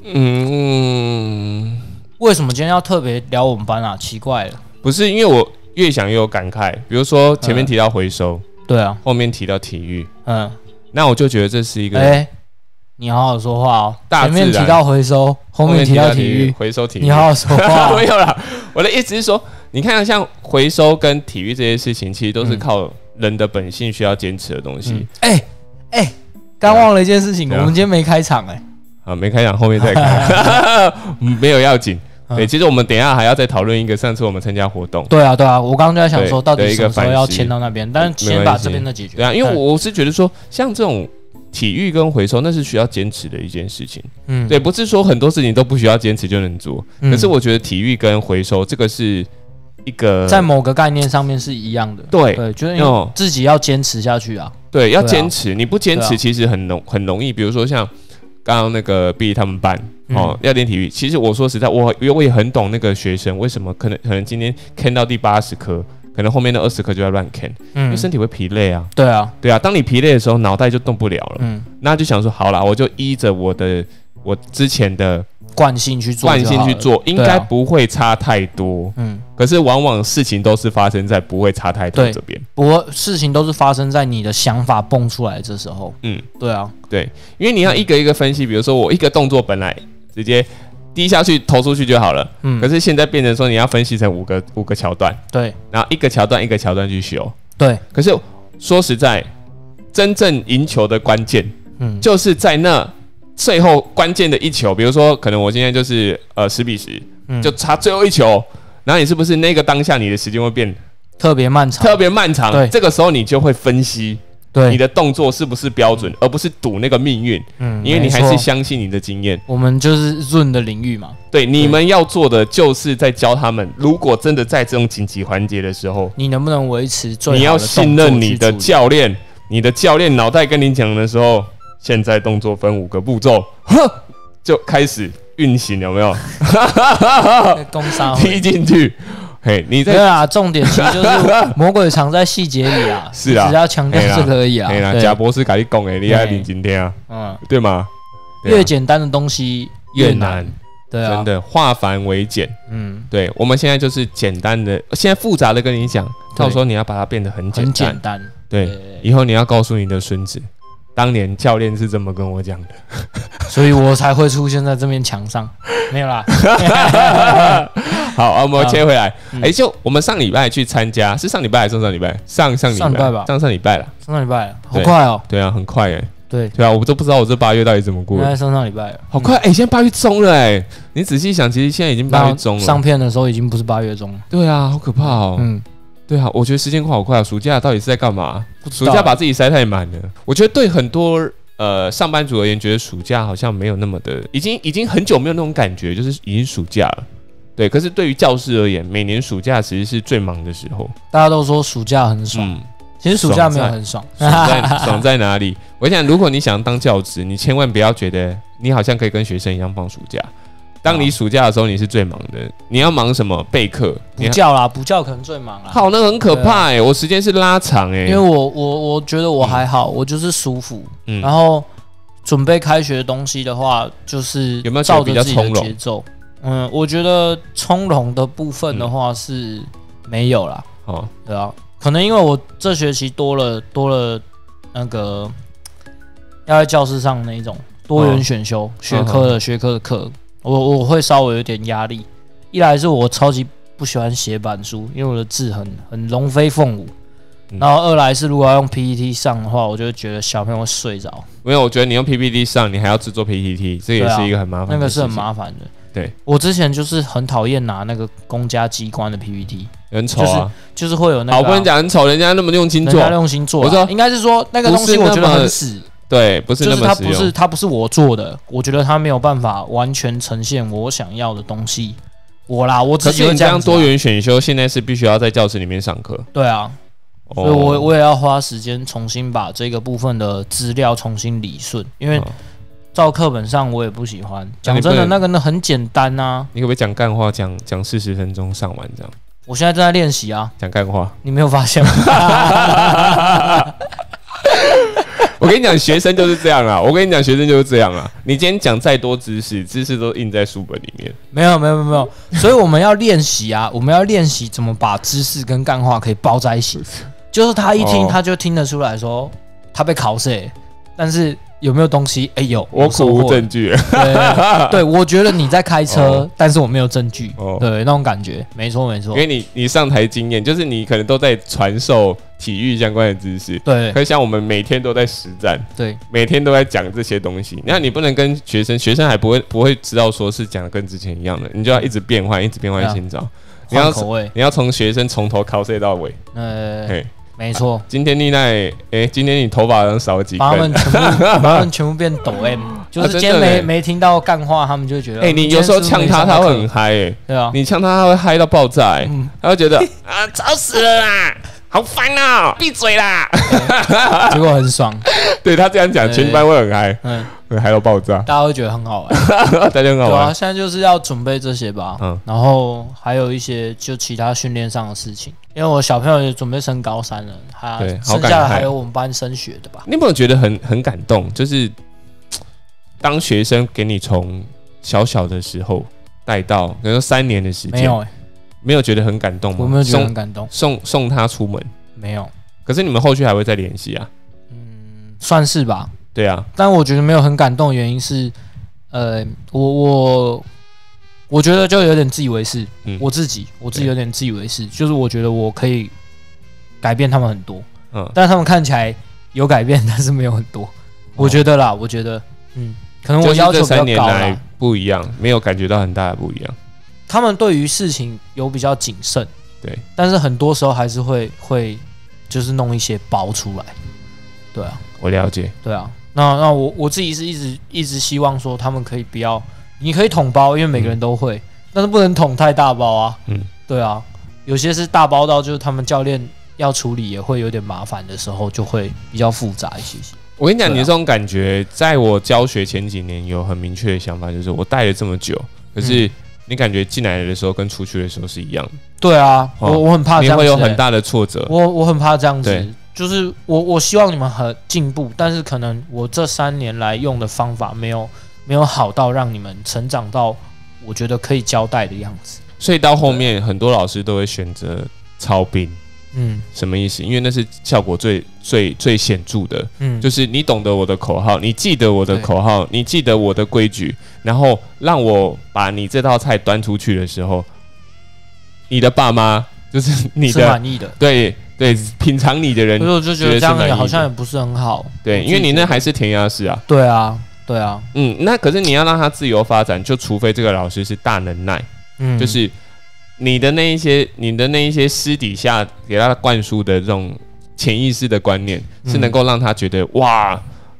嗯，为什么今天要特别聊我们班啊？奇怪了， 不是因为我越想越有感慨，比如说前面提到回收， 嗯、对啊， 后面提到体育，嗯，那我就觉得这是一个。 欸你好好说话哦！前面提到回收，后面提到体育， 回收体育。 你好好说话、哦。 没有啦，我的意思是说，你看像回收跟体育这些事情，其实都是靠人的本性需要坚持的东西。 哎哎，刚忘了一件事情，我们今天没开场哎、 欸。啊，没开场，后面再开。没有要紧。对，其实我们等一下还要再讨论一个上次我们参加活动。 对啊，对啊，我刚刚就在想说，到底什么时候要签到那边？但是先把这边的解决。 对啊，因为我是觉得说，像这种。体育跟回收那是需要坚持的一件事情，嗯，对，不是说很多事情都不需要坚持就能做，嗯、可是我觉得体育跟回收这个是一个在某个概念上面是一样的， 对对，就是自己要坚持下去啊， 对，要坚持，啊、你不坚持其实很容很容易，比如说像刚刚那个 B 他们班哦，要练体育，其实我说实在，我我也很懂那个学生为什么可能可能今天看到第八十颗。可能后面的二十颗就要乱看，嗯，因为身体会疲累啊。 对啊， 对啊，当你疲累的时候，脑袋就动不了了。嗯，那就想说，好啦，我就依着我的我之前的惯性去做， 惯性去做，应该不会差太多。嗯，可是往往事情都是发生在不会差太多这边。 不过事情都是发生在你的想法蹦出来这时候。嗯，对啊， 对，因为你要一个一个分析，比如说我一个动作本来直接。滴下去投出去就好了，嗯，可是现在变成说你要分析成五个五个桥段， 对， 然后一个桥段一个桥段去修， 对。 可是说实在，真正赢球的关键，嗯，就是在那最后关键的一球，比如说可能我今天就是呃十比十，嗯，就差最后一球，然后你是不是那个当下你的时间会变特别漫长， 特别漫长？ 对， 这个时候你就会分析。 对你的动作是不是标准，而不是赌那个命运？嗯，因为你还是相信你的经验。 我们就是润的领域嘛。 对，你们要做的就是在教他们，如果真的在这种紧急环节的时候， 你能不能维持最好的？ 你要信任你的教练，你的教练脑袋跟你讲的时候，现在动作分五个步骤，就开始运行，有没有？ 攻杀踢进去。嘿，你在对啊，重点其实就是魔鬼藏在细节里啊， 是啊， 只要强调这个而已啊。 对啦，贾博士跟你讲的，你爱领今天啊，嗯，对吗？ 越简单的东西越难，对啊， 真的化繁为简，嗯，对，我们现在就是简单的，现在复杂的跟你讲，到时候你要把它变得很简单， 很简单， 对，以后你要告诉你的孙子。当年教练是这么跟我讲的， 所以我才会出现在这面墙上。没有啦。 好，我们切回来。哎、欸，就我们上礼拜去参加，是上礼拜还是上上礼拜？上上礼拜， 上礼拜吧， 上上礼拜了。 上上礼拜，好快哦。 对啊，很快哎、欸。 对对啊，我都不知道我这八月到底怎么过的。 应该上上礼拜了， 好快哎、欸！现在八月中了哎、欸，你仔细想，其实现在已经八月中了。 上片的时候已经不是八月中了。 对啊，好可怕哦。嗯。对啊，我觉得时间过好快啊！暑假到底是在干嘛？暑假把自己塞太满了。我觉得对很多呃上班族而言，觉得暑假好像没有那么的，已经已经很久没有那种感觉，就是已经暑假了。对，可是对于教师而言，每年暑假其实是最忙的时候。 大家都说暑假很爽，嗯、其实暑假没有很爽。 爽在爽在哪里？我想，如果你想当教职，你千万不要觉得你好像可以跟学生一样放暑假。当你暑假的时候，你是最忙的。你要忙什么？备课、 补教啦，补教可能最忙啦。 好，那很可怕哎、欸！我时间是拉长哎、欸， 因为我我我觉得我还好，嗯、我就是舒服。嗯，然后准备开学的东西的话，就是有没有照着自己的节奏？嗯，我觉得从容的部分的话是没有啦。哦，对啊，可能因为我这学期多了多了那个要在教室上那一种多元选修、哦、学科的、嗯、学科的课。我我会稍微有点压力，一来是我超级不喜欢写板书，因为我的字很很龙飞凤舞，嗯、然后二来是如果要用 P P T 上的话，我就会觉得小朋友会睡着。 没有，我觉得你用 P P T 上，你还要制作 P P T， 这也是一个很麻烦的事情、啊。那个是很麻烦的。 对， 我之前就是很讨厌拿那个公家机关的 P P T， 很丑啊、 就是，就是会有那个、啊。 我不能讲很丑，人家那么用心做， 人家用心做、啊。 我说应该是说那个东西我觉得很死。 对，不是那么实用， 就是它不是它不是我做的，我觉得它没有办法完全呈现我想要的东西。我啦，我自己会这样子、啊。 可是你这样多元选修，现在是必须要在教室里面上课。 对啊，哦、所以我我也要花时间重新把这个部分的资料重新理顺，因为照课本上我也不喜欢。讲真的，那个呢很简单啊。 你可不可以讲干话，讲讲四十分钟上完这样？ 我现在正在练习啊， 讲干话， 你没有发现吗？ 我跟你讲，学生就是这样啦。我跟你讲，学生就是这样啦。你今天讲再多知识，知识都印在书本里面。 没有，没有，没有。所以我们要练习啊，我们要练习怎么把知识跟干话可以包在一起。就是他一听，哦、他就听得出来说他被考试、欸，但是有没有东西？哎、欸，有， 我苦无证据。 对，对，我觉得你在开车，哦、但是我没有证据。哦、对，那种感觉，没错，没错。 因为你你上台经验，就是你可能都在传授体育相关的知识。 对。 可是像我们每天都在实战， 对， 每天都在讲这些东西。那你不能跟学生，学生还不会不会知道说是讲的跟之前一样的，你就要一直变换，一直变换新招。啊、你要口味， 你要从学生从头考试到尾。 呃。嘿没错、啊， 今天你那，哎、欸，今天你头发能少几根？ 把他们全部，把他们全部变抖 M， 就是今天没、啊、没听到干话，他们就觉得， 哎、欸，你有时候呛他，他会很嗨，哎， 对啊， 你呛他，他会嗨到爆炸、欸，嗯、他会觉得啊，吵死了啦，好烦哦，闭嘴啦，结果很爽， 对他这样讲，全班会很嗨，嗯。会嗨到爆炸， 大家会觉得很好玩， 大家很好玩。 对啊，现在就是要准备这些吧，嗯，然后还有一些就其他训练上的事情，因为我小朋友也准备升高三了，他剩下的还有我们班升学的吧。 你有没有觉得很很感动？就是当学生给你从小小的时候带到，可能说三年的时间， 没有、欸， 没有觉得很感动吗？ 我没有觉得很感动， 送送送他出门没有， 可是你们后续还会再联系啊？ 嗯，算是吧。 对啊， 但我觉得没有很感动的原因是，呃，我我我觉得就有点自以为是，嗯、我自己我自己有点自以为是，就是我觉得我可以改变他们很多，嗯，但是他们看起来有改变，但是没有很多，哦、我觉得啦，我觉得，嗯，可能我要求比较高啦，就是这三年来不一样，没有感觉到很大的不一样。 他们对于事情有比较谨慎， 对， 但是很多时候还是会会就是弄一些包出来，对啊， 我了解， 对啊。那那我我自己是一直一直希望说他们可以不要，你可以统包，因为每个人都会，嗯、但是不能统太大包啊。嗯，对啊，有些是大包到就是他们教练要处理也会有点麻烦的时候，就会比较复杂一些。 我跟你讲，你的这种感觉，在我教学前几年有很明确的想法，就是我带了这么久，可是你感觉进来的时候跟出去的时候是一样的。 对啊，哦、我我很怕这样子、欸， 你会有很大的挫折。 我我很怕这样子。就是我，我希望你们很进步，但是可能我这三年来用的方法没有没有好到让你们成长到我觉得可以交代的样子。 所以到后面很多老师都会选择操兵，嗯，什么意思？因为那是效果最最最显著的，嗯，就是你懂得我的口号，你记得我的口号，你记得我的规矩，然后让我把你这道菜端出去的时候，你的爸妈就是你的是满意的， 对。对，品尝你的人， 我就觉得这样也好像也不是很好。 对，因为你那还是填鸭式啊。 对啊，对啊。 嗯，那可是你要让他自由发展，就除非这个老师是大能耐，嗯，就是你的那一些，你的那一些私底下给他灌输的这种潜意识的观念，嗯、是能够让他觉得哇，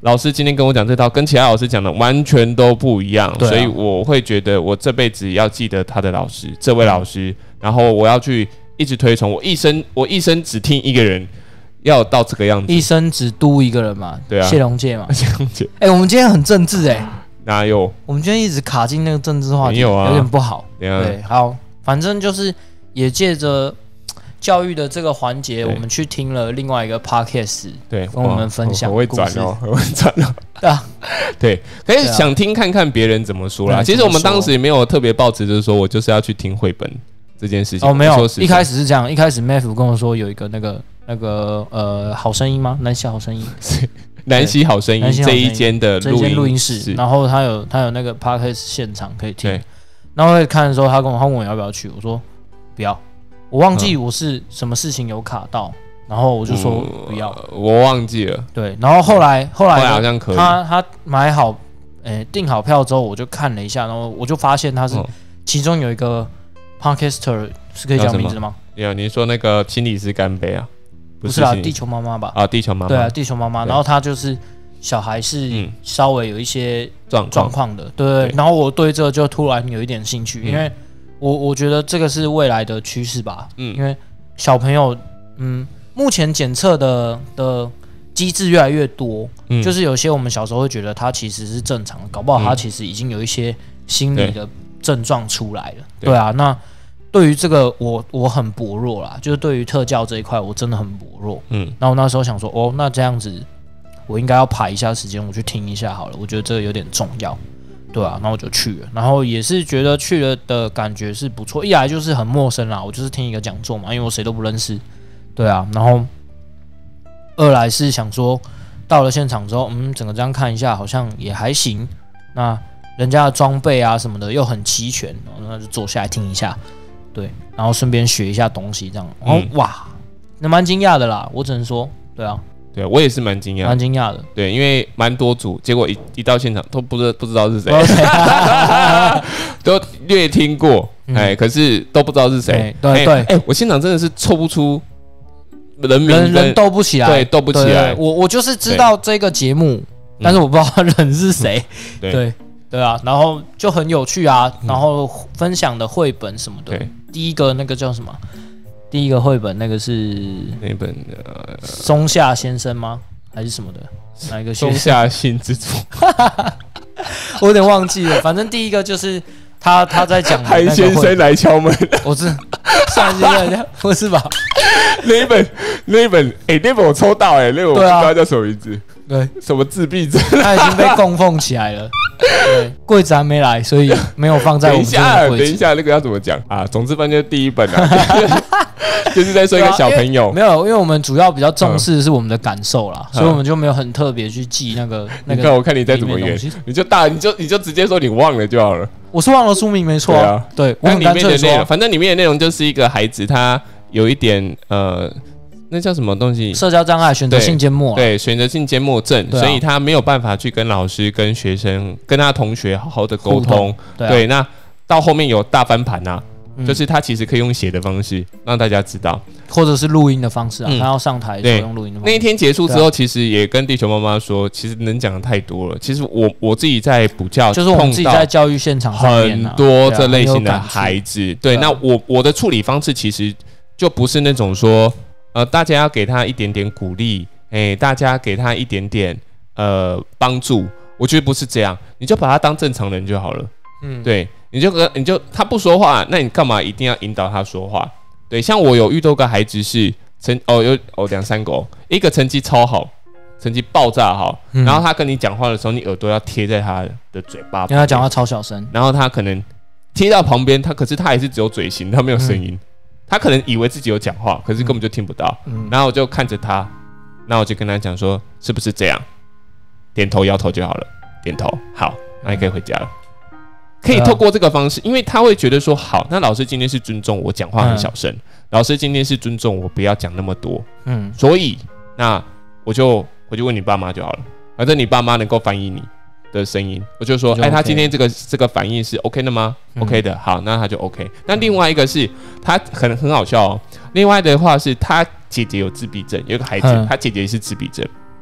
老师今天跟我讲这套，跟其他老师讲的完全都不一样，啊、所以我会觉得我这辈子要记得他的老师，这位老师，然后我要去一直推崇，我一生我一生只听一个人。要到这个样子， 一生只督一个人嘛？对啊，谢龙介嘛。 谢龙介， 哎、欸，我们今天很政治哎、欸， 哪有？ 我们今天一直卡进那个政治话题， 有啊， 有点不好。 对， 好，反正就是也借着教育的这个环节，我们去听了另外一个 podcast， 对，跟我们分享故事。 我会转哦，我会转哦。 对啊， 对，可以想听看看别人怎么说啦。其实我们当时也没有特别抱持就是说我就是要去听绘本这件事情。 哦，没有，一开始是这样，一开始 Math 跟我说有一个那个。那个呃，好声音吗？南溪好声音， 南溪好声音这一间的录音录音室，然后他有他有那个 podcast 现场可以听。然后会看的时候，他跟我他问我要不要去，我说不要，我忘记我是什么事情有卡到，然后我就说不要， 嗯、我忘记了。 对，然后后来后来好像可以， 他他买好，诶订好票之后，我就看了一下，然后我就发现他是其中有一个 podcaster 是可以讲名字的吗？ 有，你说那个心理师干杯啊？ 不是啦，地球妈妈吧？ 啊，地球妈妈。 对啊，地球妈妈。然后她就是小孩是稍微有一些状况的，对, 对, 对。然后我对这个就突然有一点兴趣，嗯、因为我我觉得这个是未来的趋势吧。嗯。因为小朋友，嗯，目前检测的的机制越来越多，嗯、就是有些我们小时候会觉得他其实是正常的，搞不好他其实已经有一些心理的症状出来了。对, 对啊，那。对于这个我我很薄弱啦，就是对于特教这一块我真的很薄弱。嗯，然后我那时候想说，哦，那这样子我应该要排一下时间，我去听一下好了。我觉得这个有点重要，对啊，然后我就去了，然后也是觉得去了的感觉是不错。一来就是很陌生啦，我就是听一个讲座嘛，因为我谁都不认识，对啊。然后二来是想说，到了现场之后，嗯，整个这样看一下，好像也还行。那人家的装备啊什么的又很齐全，那就坐下来听一下。对，然后顺便学一下东西，这样，然后、嗯、哇，那蛮惊讶的啦，我只能说，对啊， 对我也是蛮惊讶， 蛮惊讶的， 对，因为蛮多组，结果一一到现场都不知不知道是谁，都略听过，哎、嗯，可是都不知道是谁， 对对，哎、 欸欸，我现场真的是凑不出人名， 人人斗不起来， 对，斗不起来， 对对我我就是知道这个节目，但是我不知道人是谁， 对。 对对啊，然后就很有趣啊，然后分享的绘本什么的，嗯、第一个那个叫什么？第一个绘本那个是那本的松下先生吗？还是什么的？哪一个？ 松下幸之助？ 我有点忘记了，反正第一个就是他他在讲韩先生来敲门， 我是韩先生，不是吧？ 那一本那一本，哎、欸，那本我抽到、欸，哎，那本我不知道叫什么名字。 对， 什么自闭症？ 他已经被供奉起来了。对，柜子还没来，所以没有放在我们这个柜子。 等一下，那个要怎么讲啊？总之，反正第一本啊，就是在说一个小朋友。 没有，因为我们主要比较重视的是我们的感受啦，嗯、所以我们就没有很特别去记那个那个。 你看，我看你再怎么圆，你就大，你就你就直接说你忘了就好了。 我是忘了书名没错啊。对，我很干脆说， 反正里面的内容就是一个孩子，他有一点呃。那叫什么东西？ 社交障碍、选择性缄默。 对，选择性缄默症，啊、所以他没有办法去跟老师、跟学生、跟他同学好好的沟通。 对，啊、 对，那到后面有大翻盘呐、啊，嗯、就是他其实可以用写的方式让大家知道， 或者是录音的方式啊。嗯、他要上台就用录音的方式。 那一天结束之后，啊、其实也跟地球妈妈说，其实能讲的太多了。其实我我自己在补教， 就是我们自己在教育现场上面、 啊、很多这类型的孩子。对，啊、对，那我我的处理方式其实就不是那种说。呃，大家要给他一点点鼓励，哎、欸，大家给他一点点呃帮助，我觉得不是这样，你就把他当正常人就好了。嗯，对，你就你就他不说话，那你干嘛一定要引导他说话？对，像我有遇到个孩子是成哦有哦两三个、哦，一个成绩超好，成绩爆炸好，嗯、然后他跟你讲话的时候，你耳朵要贴在他的嘴巴， 因为他讲话超小声， 然后他可能贴到旁边，他可是他还是只有嘴型，他没有声音。嗯他可能以为自己有讲话，可是根本就听不到。嗯、然后我就看着他，然后我就跟他讲说：“是不是这样？点头摇头就好了。点头，好，那你可以回家了。可以透过这个方式，因为他会觉得说：好，那老师今天是尊重我讲话很小声，嗯、老师今天是尊重我不要讲那么多。嗯，所以那我就回去问你爸妈就好了，反正你爸妈能够翻译你。”的声音，我就说，哎、OK 欸，他今天这个这个反应是 OK 的吗、嗯、？OK 的，好，那他就 OK。那另外一个是他很很好笑哦。另外的话是他姐姐有自闭症，有一个孩子，嗯、他姐姐是自闭症，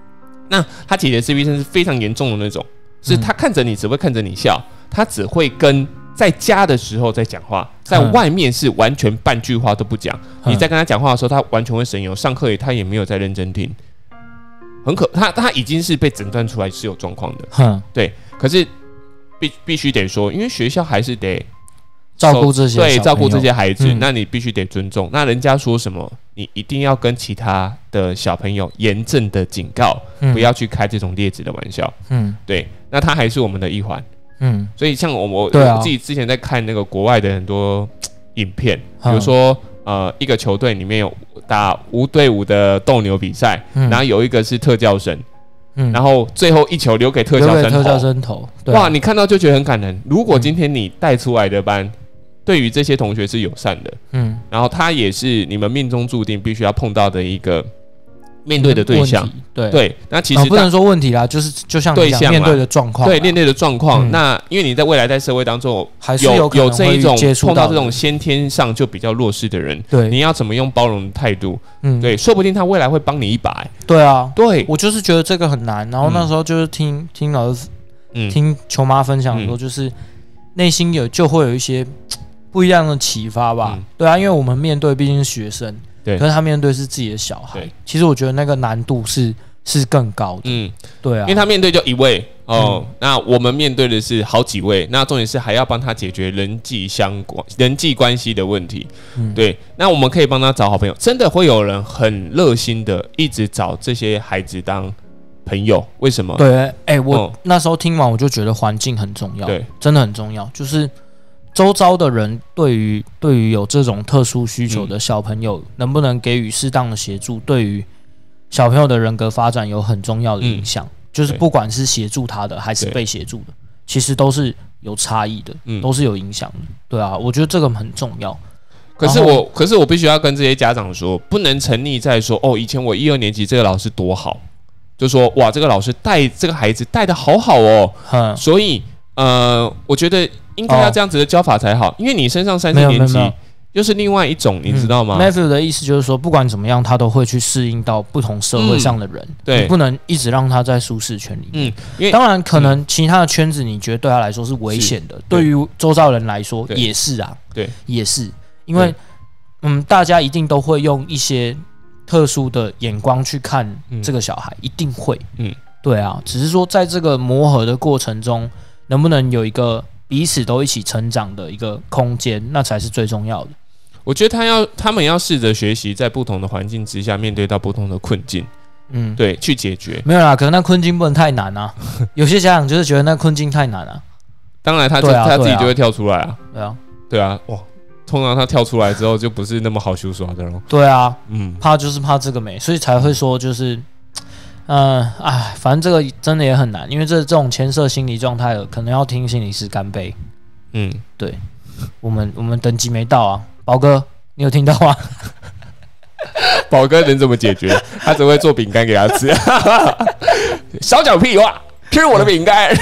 那他姐姐自闭症是非常严重的那种，是他看着你只会看着你笑，他只会跟在家的时候在讲话，在外面是完全半句话都不讲。你在跟他讲话的时候，他完全会神游，上课也他也没有在认真听，很可他他已经是被诊断出来是有状况的。对，可是必必须得说，因为学校还是得照顾这些对照顾这些孩子， 嗯、 那你必须得尊重。那人家说什么，你一定要跟其他的小朋友严正的警告，嗯、不要去开这种劣质的玩笑。嗯，对，那他还是我们的一环。嗯，所以像我我、啊、我自己之前在看那个国外的很多影片，比如说呃一个球队里面有打无对五的斗牛比赛，嗯、然后有一个是特教生。嗯、然后最后一球留给特教生投， 特教生投， 对啊、哇！你看到就觉得很感人。如果今天你带出来的班，嗯、对于这些同学是友善的，嗯，然后他也是你们命中注定必须要碰到的一个面对的对象， 对对。那其实、 哦、不能说问题啦，就是就像你讲面对的状况， 对面对的状况。嗯、那因为你在未来在社会当中还是有有这一种碰到这种先天上就比较弱势的人，对，你要怎么用包容的态度？嗯，对，说不定他未来会帮你一把、欸。 对啊， 对， 我就是觉得这个很难。然后那时候就是听、嗯、听老师、嗯、听球妈分享说，就是内心有就会有一些不一样的启发吧。嗯、对啊，因为我们面对毕竟是学生，对，可是他面对是自己的小孩，其实我觉得那个难度是是更高的。嗯，对啊， 因为他面对就一位。哦，嗯、那我们面对的是好几位，那重点是还要帮他解决人际相关、人际关系的问题。嗯、对，那我们可以帮他找好朋友，真的会有人很热心的一直找这些孩子当朋友。为什么？ 对，哎、欸，我、嗯、那时候听完我就觉得环境很重要，对，真的很重要。就是周遭的人对于对于有这种特殊需求的小朋友，嗯、能不能给予适当的协助，对于小朋友的人格发展有很重要的影响。嗯，就是不管是协助他的还是被协助的，其实都是有差异的，嗯、都是有影响的。对啊，我觉得这个很重要。 可是我，可是我必须要跟这些家长说，不能沉溺在说哦，以前我一二年级这个老师多好，就说哇，这个老师带这个孩子带得好好哦，嗯、所以呃，我觉得应该要这样子的教法才好，哦、因为你升上三四年级。又是另外一种，你知道吗？ Matthew 的意思就是说，不管怎么样，他都会去适应到不同社会上的人。嗯、对，你不能一直让他在舒适圈里面。嗯，因为当然可能其他的圈子，你觉得对他来说是危险的，对于周遭人来说也是啊。对，也是，因为嗯，大家一定都会用一些特殊的眼光去看这个小孩，嗯、一定会。嗯，对啊，只是说在这个磨合的过程中，能不能有一个彼此都一起成长的一个空间，那才是最重要的。 我觉得他要，他们要试着学习，在不同的环境之下，面对到不同的困境，嗯，对，去解决。 没有啦，可能那困境不能太难啊。有些家长就是觉得那困境太难啊。 当然他，他、啊、他自己就会跳出来啊。 对啊， 对啊，哇，通常他跳出来之后，就不是那么好修耍的了。 对啊，嗯，怕就是怕这个没，所以才会说就是，嗯、呃，哎，反正这个真的也很难，因为这这种牵涉心理状态的，可能要听心理师干杯。嗯，对，我们我们等级没到啊。宝哥，你有听到吗？ 宝哥能怎么解决？他只会做饼干给他吃。少讲屁话，吃我的饼干。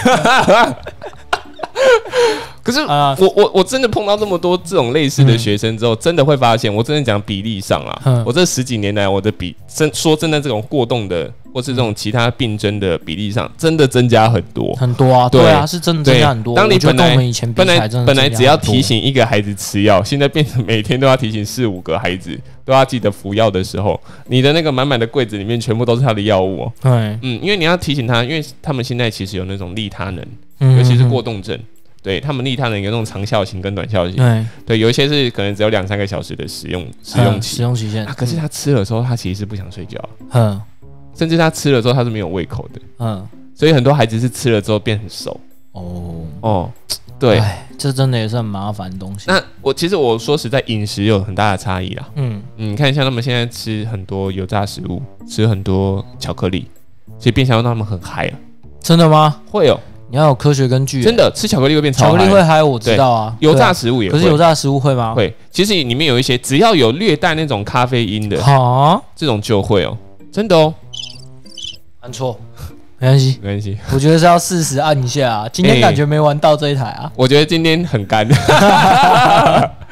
可是我我我真的碰到这么多这种类似的学生之后，嗯、真的会发现，我真的讲比例上啊，嗯、我这十几年来我的比真说真的这种过动的或是这种其他病症的比例上，真的增加很多很多啊，对, 对啊，是真的增加很多。 当你本来我们以前比起来真的本来只要提醒一个孩子吃药，现在变成每天都要提醒四五个孩子都要记得服药的时候，你的那个满满的柜子里面全部都是他的药物、哦。对，嗯，因为你要提醒他，因为他们现在其实有那种利他能，嗯、尤其是过动症。对他们利他能有那种长效型跟短效型，对，对，有一些是可能只有两三个小时的使用使用期， 使用期限、 啊。可是他吃了之后，他其实是不想睡觉，嗯，甚至他吃了之后他是没有胃口的，嗯，所以很多孩子是吃了之后变很瘦。哦哦，对， 这真的也是很麻烦的东西。 那我其实我说实在，饮食有很大的差异啦。嗯，你看像他们现在吃很多油炸食物，吃很多巧克力，所以变相让他们很嗨啊。 真的吗？ 会哦。 你要有科学根据、欸， 真的吃巧克力会变超嗨， 巧克力会嗨，我知道啊。 油炸食物也会， 可是油炸食物会吗？ 会，其实里面有一些只要有略带那种咖啡因的，哈，这种就会哦，真的哦。 按错，没关系， 没关系。 我觉得是要适时按一下啊。今天感觉没玩到这一台啊。 欸、我觉得今天很干。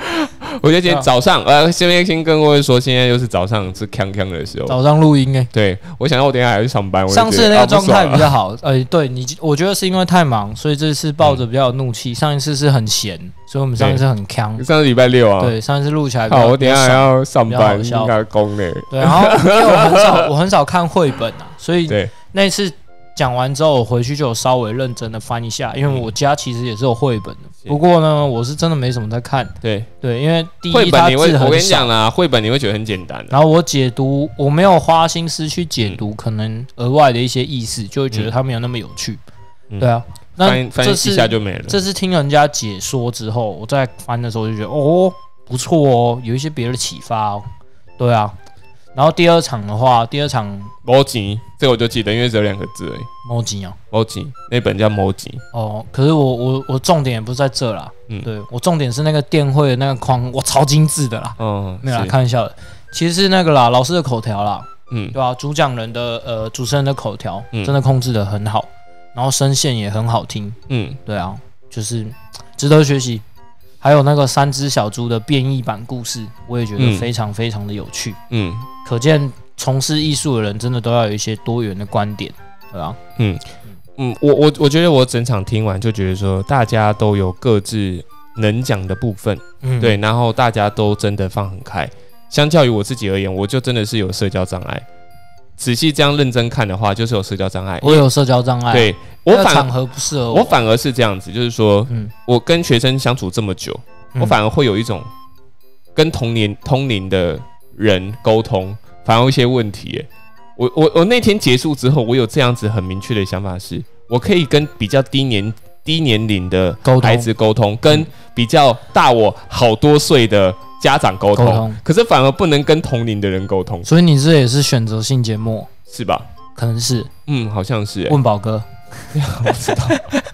我觉得今天早上，呃，这边先跟各位说，现在又是早上是锵锵的时候， 早上录音哎。 对，我想到我等一下还要去上班。 上次那个状态比较好，呃、啊，对你，我觉得是因为太忙，所以这次抱着比较有怒气。嗯、上一次是很闲，所以我们上一次很锵。 上次礼拜六啊， 对，上一次录起来。 好，我等一下还要上班，应该攻嘞。 对，然后因为我很少，我很少看绘本啊，所以那次。讲完之后，我回去就有稍微认真的翻一下，因为我家其实也是有绘本的。不过呢，我是真的没什么在看。 对对，因为第一绘本你会， 我跟你讲啦，绘本你会觉得很简单。 然后我解读，我没有花心思去解读，可能额外的一些意思，就会觉得它没有那么有趣。嗯、对啊，那翻一下就没了。 这是听人家解说之后，我在翻的时候就觉得，哦，不错哦，有一些别的启发哦。对啊。然后第二场的话，第二场毛吉，这个我就记得，因为只有两个字而已。 毛吉啊， 毛吉那本叫毛吉。 哦，可是我我我重点也不是在这啦，嗯，对我重点是那个电绘的那个框，我超精致的啦。哦，没有啦，开玩笑的，其实是那个啦，老师的口条啦，嗯，对吧、啊？主讲人的呃主持人的口条、嗯、真的控制的很好，然后声线也很好听，嗯，对啊，就是值得学习。还有那个三只小猪的变异版故事，我也觉得非常非常的有趣。嗯，可见从事艺术的人真的都要有一些多元的观点，对吧？ 嗯嗯，我我我觉得我整场听完就觉得说，大家都有各自能讲的部分，嗯，对，然后大家都真的放很开。相较于我自己而言，我就真的是有社交障碍。仔细这样认真看的话，就是有社交障碍。 我有社交障碍， 对我反场合不适合我，我反而是这样子，就是说，嗯，我跟学生相处这么久，嗯、我反而会有一种跟同年同龄的人沟通，反而有一些问题耶。我我我那天结束之后，我有这样子很明确的想法是，我可以跟比较低年低年龄的孩子沟通，跟比较大我好多岁的家长沟通，沟通可是反而不能跟同龄的人沟通。 所以你这也是选择性缄默， 是吧？ 可能是， 嗯，好像是。 问宝哥， 我知道，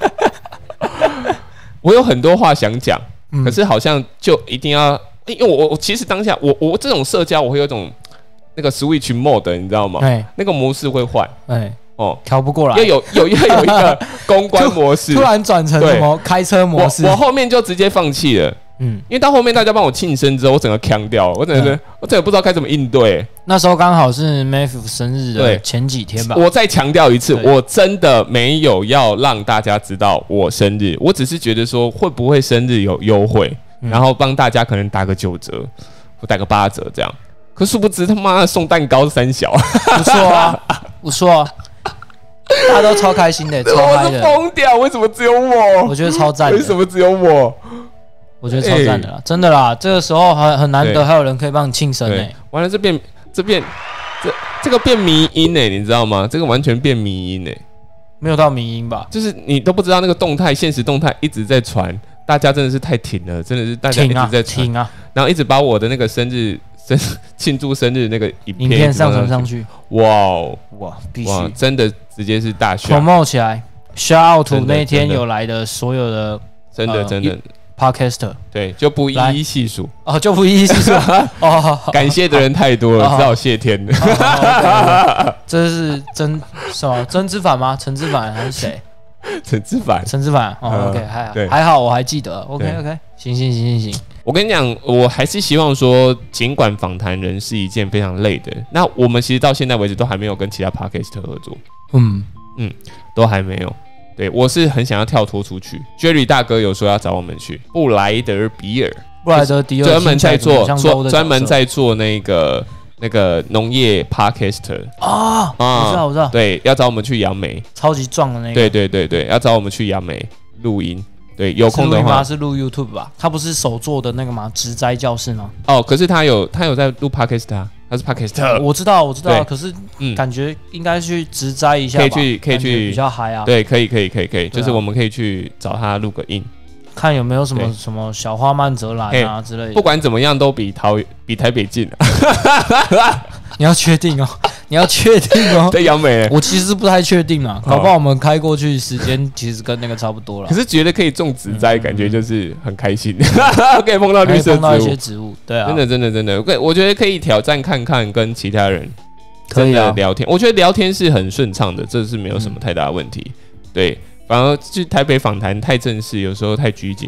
我有很多话想讲，嗯、可是好像就一定要，因为我我其实当下我我这种社交，我会有一种那个 switch mode， 你知道吗？那个模式会换， 哎。哦，调不过来， 要有有要有一个公关模式， 突然转成什么开车模式， 我, 我后面就直接放弃了。嗯，因为到后面大家帮我庆生之后，我整个呛掉了，我整个、嗯、我真的不知道该怎么应对、欸。 那时候刚好是 Matthew 生日的前几天吧。 我再强调一次，我真的没有要让大家知道我生日，我只是觉得说会不会生日有优惠，嗯、然后帮大家可能打个九折，我打个八折这样。可殊不知他妈的送蛋糕是三小， 不错啊，不错啊。大家都超开心的，超嗨的。 我是疯掉，为什么只有我？ 我觉得超赞的。 为什么只有我？ 我觉得超赞的啦，欸、真的啦。这个时候很很难得，还有人可以帮你庆生哎。 完了，这变这变这这个变迷因哎，你知道吗？这个完全变迷因哎， 没有到迷因吧？ 就是你都不知道那个动态，现实动态一直在传，大家真的是太挺了，真的是大家一直在传啊， 然后一直把我的那个生日。生庆祝生日那个影片, 影片上传上去， 哇哦哇，必须哇， 真的直接是大shout promote起来 shout out to 那天有来的所有的真的真的 podcaster， 对，就不一一细数哦，就不一一细数哦，感谢的人太多了，只好谢天了。 这是曾什么曾之凡吗？陈之凡还是谁？ 陈之凡， 陈之凡哦 ，OK， 还好还好，我还记得 ，OK OK， 行行行行行。 我跟你讲，我还是希望说，尽管访谈人是一件非常累的，那我们其实到现在为止都还没有跟其他 podcast 合作，嗯嗯，都还没有。对，我是很想要跳脱出去。Jerry 大哥有说要找我们去布莱德比尔， 布莱德比尔专门在做做专门在做那个那个农业 podcaster 啊啊，我知道我知道， 对，要找我们去杨梅， 超级壮的那个， 对对对对，要找我们去杨梅录音。对，有空的话是录 YouTube 吧？他不是手做的那个吗？植栽教室吗？ 哦，可是他有他有在录 Podcast 啊，他是 Podcast。 我知道我知道，可是感觉应该去植栽一下吧， 可以去可以去比较嗨啊。 对，可以可以可以可以，就是我们可以去找他录个音， 看有没有什么什么小花曼泽兰啊之类的。 不管怎么样，都比桃比台北近。 你要确定哦，你要确定哦。 在杨梅， 我其实不太确定啦，搞不好我们开过去时间其实跟那个差不多了。 可是觉得可以种植栽，感觉就是很开心，可以碰到绿色植物，碰到一些植物，对啊， 真的真的真的，我觉得可以挑战看看跟其他人真的聊天。我觉得聊天是很顺畅的，这是没有什么太大的问题。对，反而去台北访谈太正式，有时候太拘谨。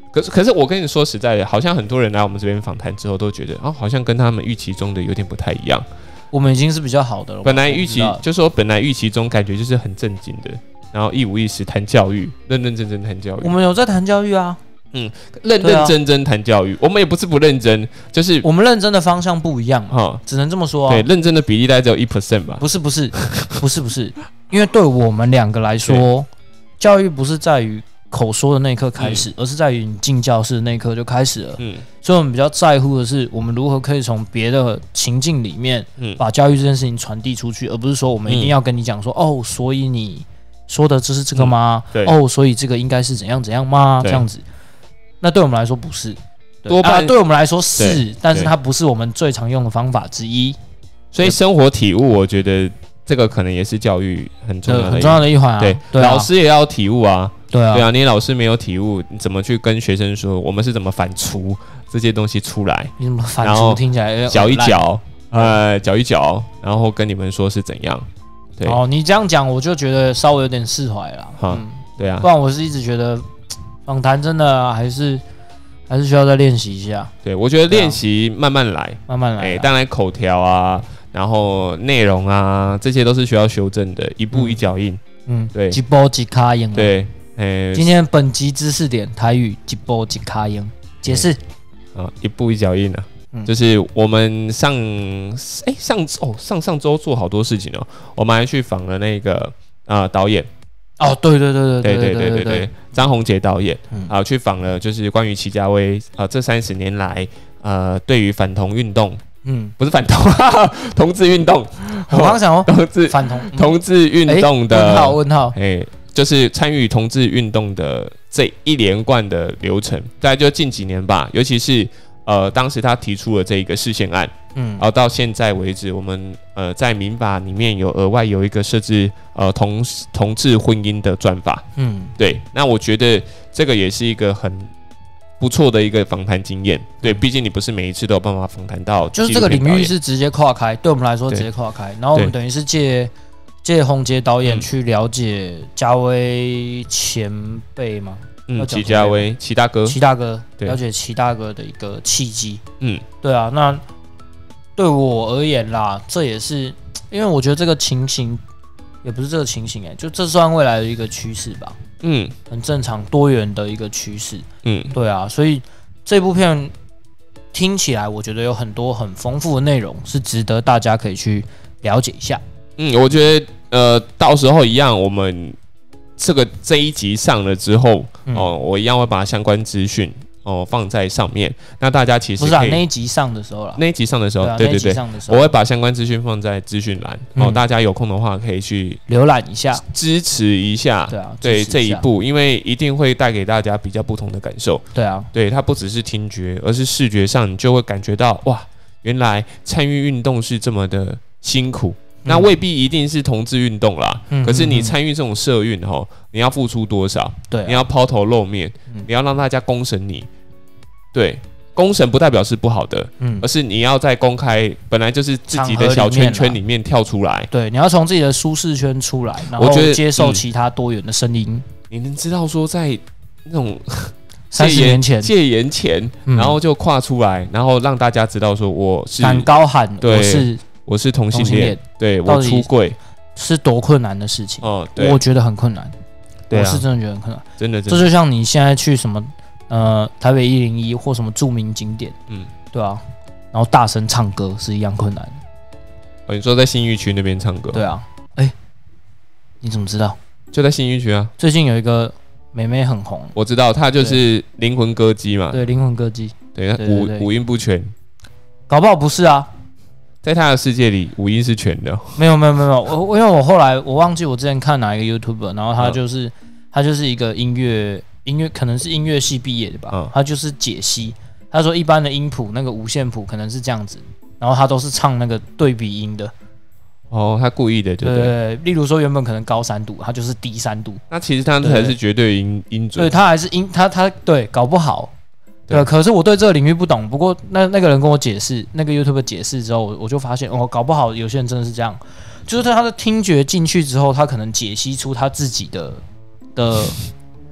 可是可是我跟你说实在的，好像很多人来我们这边访谈之后都觉得啊，好像跟他们预期中的有点不太一样。 我们已经是比较好的了。 本来预期就说本来预期中感觉就是很正经的，然后一五一十谈教育，认认真真谈教育。 我们有在谈教育啊。 嗯，认认真真谈教育、啊，我们也不是不认真，就是我们认真的方向不一样啊，只能这么说啊。 对，认真的比例大概只有一 percent 吧。 不是不是不是不是，因为对我们两个来说，教育不是在于口说的那一刻开始，嗯、而是在于你进教室的那一刻就开始了。嗯，所以我们比较在乎的是，我们如何可以从别的情境里面，嗯，把教育这件事情传递出去，而不是说我们一定要跟你讲说，嗯、哦，所以你说的这是这个吗？嗯、哦，所以这个应该是怎样怎样吗？这样子。那对我们来说不是，多半、啊、对我们来说是，但是它不是我们最常用的方法之一。 所以生活体悟，我觉得这个可能也是教育很重要的、 很重要的一环啊。 对， 对啊， 老师也要体悟啊。 对啊， 对啊，你老师没有体悟，你怎么去跟学生说我们是怎么反刍这些东西出来？ 你怎么反刍？听起来搅一搅，呃，搅一搅，然后跟你们说是怎样？对哦，你这样讲，我就觉得稍微有点释怀了。嗯， 对啊， 不然我是一直觉得。访谈真的、啊、还是还是需要再练习一下。 对，我觉得练习慢慢来， 慢慢来、啊。 哎、欸，当然口条啊，然后内容啊，这些都是需要修正的，一步一脚印。嗯，对， 一步一卡印。 对，哎、欸， 今天本集知识点台语一步一卡印解释。 啊，一步一脚印啊，嗯、就是我们上哎、欸、上哦上上周做好多事情哦，我们还去访了那个啊、呃、导演。 哦，对对对对对对对对对，张宏杰导演啊、呃，去访了，就是关于祁家威啊、呃、这三十年来呃对于反同运动，嗯，不是反同，同志运动， 我刚刚想哦， 同志反同同志运动的问号问号， 哎，就是参与同志运动的这一连贯的流程，大概就近几年吧，尤其是呃当时他提出了这一个释宪案。嗯，然后到现在为止，我们呃在民法里面有额外有一个设置呃同同志婚姻的专法，嗯，对，那我觉得这个也是一个很不错的一个访谈经验，对，毕竟你不是每一次都有办法访谈到， 就是这个领域是直接跨开，对我们来说直接跨开，然后我们等于是借借宏杰导演去了解家威前辈吗？ 嗯，祁家威，祁大哥， 祁大哥，了解祁大哥的一个契机，嗯，对啊，那。对我而言啦，这也是因为我觉得这个情形也不是这个情形哎、欸，就这算未来的一个趋势吧。嗯，很正常多元的一个趋势。嗯，对啊，所以这部片听起来我觉得有很多很丰富的内容，是值得大家可以去了解一下。 嗯，我觉得呃，到时候一样，我们这个这一集上了之后，嗯、哦，我一样会把相关资讯。哦，放在上面，那大家其实不是啊，那一集上的时候啦， 那一集上的时候，对对对，我会把相关资讯放在资讯栏，嗯、哦，大家有空的话可以去浏览一下， 支持一下， 对啊， 对这一部，因为一定会带给大家比较不同的感受， 对啊， 对，它不只是听觉，而是视觉上，你就会感觉到哇，原来参与运动是这么的辛苦。那未必一定是同志运动啦，嗯、可是你参与这种社运吼，你要付出多少？对、啊，你要抛头露面，嗯、你要让大家公审你。对，公审不代表是不好的，嗯，而是你要在公开本来就是自己的小圈圈里面跳出来。 对，你要从自己的舒适圈出来，然后接受其他多元的声音、嗯。 你能知道说，在那种三十年前戒严前，嗯、然后就跨出来，然后让大家知道说我是敢高喊，我是。 我是同性恋，对我出柜是多困难的事情哦，对，我觉得很困难， 对啊、 我是真的觉得很困难， 真的，真的，这就像你现在去什么呃台北一零一或什么著名景点，嗯，对啊，然后大声唱歌是一样困难的。 哦，你说在信义区那边唱歌？ 对啊，哎、欸，你怎么知道？ 就在信义区啊。 最近有一个妹妹很红， 我知道，她就是灵魂歌姬嘛。 对，灵魂歌姬， 对，五五音不全， 搞不好不是啊。 在他的世界里，五音是全的。 没有没有没有，我因为我后来我忘记我之前看哪一个 YouTuber， 然后他就是、嗯、他就是一个音乐音乐可能是音乐系毕业的吧，嗯、他就是解析。他说一般的音谱那个五线谱可能是这样子，然后他都是唱那个对比音的。 哦，他故意的，对不对？对， 例如说原本可能高三度，他就是低三度。 那其实他才是绝对音音准。 对，他还是音他他对搞不好。对，可是我对这个领域不懂。不过那那个人跟我解释，那个 YouTube 解释之后，我我就发现，哦，搞不好有些人真的是这样，就是他的听觉进去之后，他可能解析出他自己的的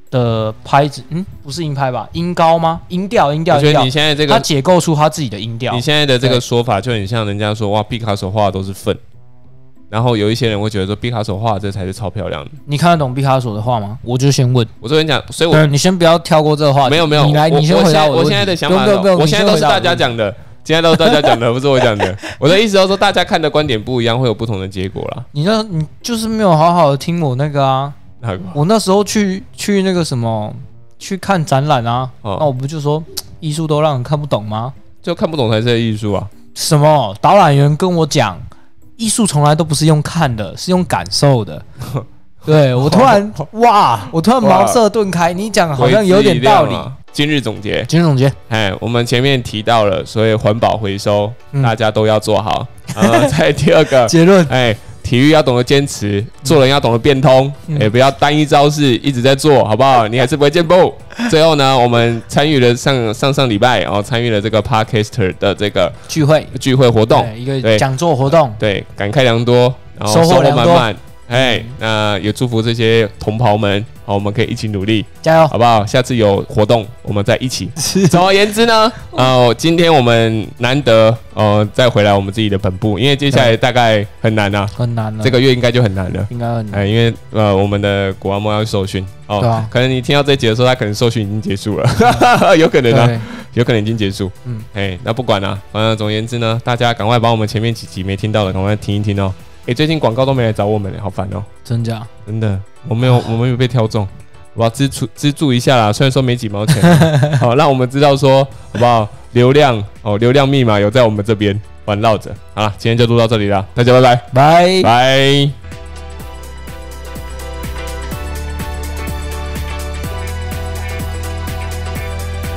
的拍子，嗯，不是音拍吧？音高吗？音调，音调， 我觉得你现在这个， 他解构出他自己的音调。 你现在的这个说法就很像人家说哇，毕卡索画的都是粪，然后有一些人会觉得说毕卡索画的这才是超漂亮的。 你看得懂毕卡索的画吗？我就先问。 我昨天讲，所以我你先不要跳过这个话题。 没有没有， 你来，你先回答我。 我现在的想法，我现在都是大家讲的。现在都是大家讲的，不是我讲的。我的意思就是说，大家看的观点不一样，会有不同的结果啦。 你那，你就是没有好好的听我那个啊。 哪个？ 我那时候去去那个什么，去看展览啊。哦、那我不就说艺术都让人看不懂吗？ 就看不懂才是艺术啊。 什么？导览员跟我讲，艺术从来都不是用看的，是用感受的。对我突然哇，我突然茅塞顿开。你讲好像有点道理。 今日总结， 今日总结， 哎，我们前面提到了，所以环保回收，嗯、大家都要做好。呃，再第二个结论， 哎，体育要懂得坚持，做人要懂得变通，嗯、也不要单一招式一直在做，好不好？你还是不会进步。最后呢，我们参与了上上上礼拜，然后参与了这个 Podcaster 的这个聚会聚会活动， 一个讲座活动， 对，感慨良多，然后收获满满。哎，那也祝福这些同袍们，好，我们可以一起努力， 加油， 好不好？下次有活动，我们再一起。总而言之呢，呃，今天我们难得呃再回来我们自己的本部，因为接下来大概很难啊， 很难了， 这个月应该就很难了， 应该很难， 哎，因为呃我们的古阿莫要受训哦，对啊，可能你听到这集的时候，他可能受训已经结束了，有可能啊，有可能已经结束，嗯，哎，那不管了，反正总而言之呢，大家赶快把我们前面几集没听到的，赶快听一听哦。哎、欸，最近广告都没来找我们，好烦哦、喔！ 真假？ 真的，我没有，我们没有被挑中，我要资助资助一下啦。虽然说没几毛钱，好，让我们知道说好不好？流量哦，流量密码有在我们这边环绕着。好了，今天就录到这里了，大家拜拜， 拜拜。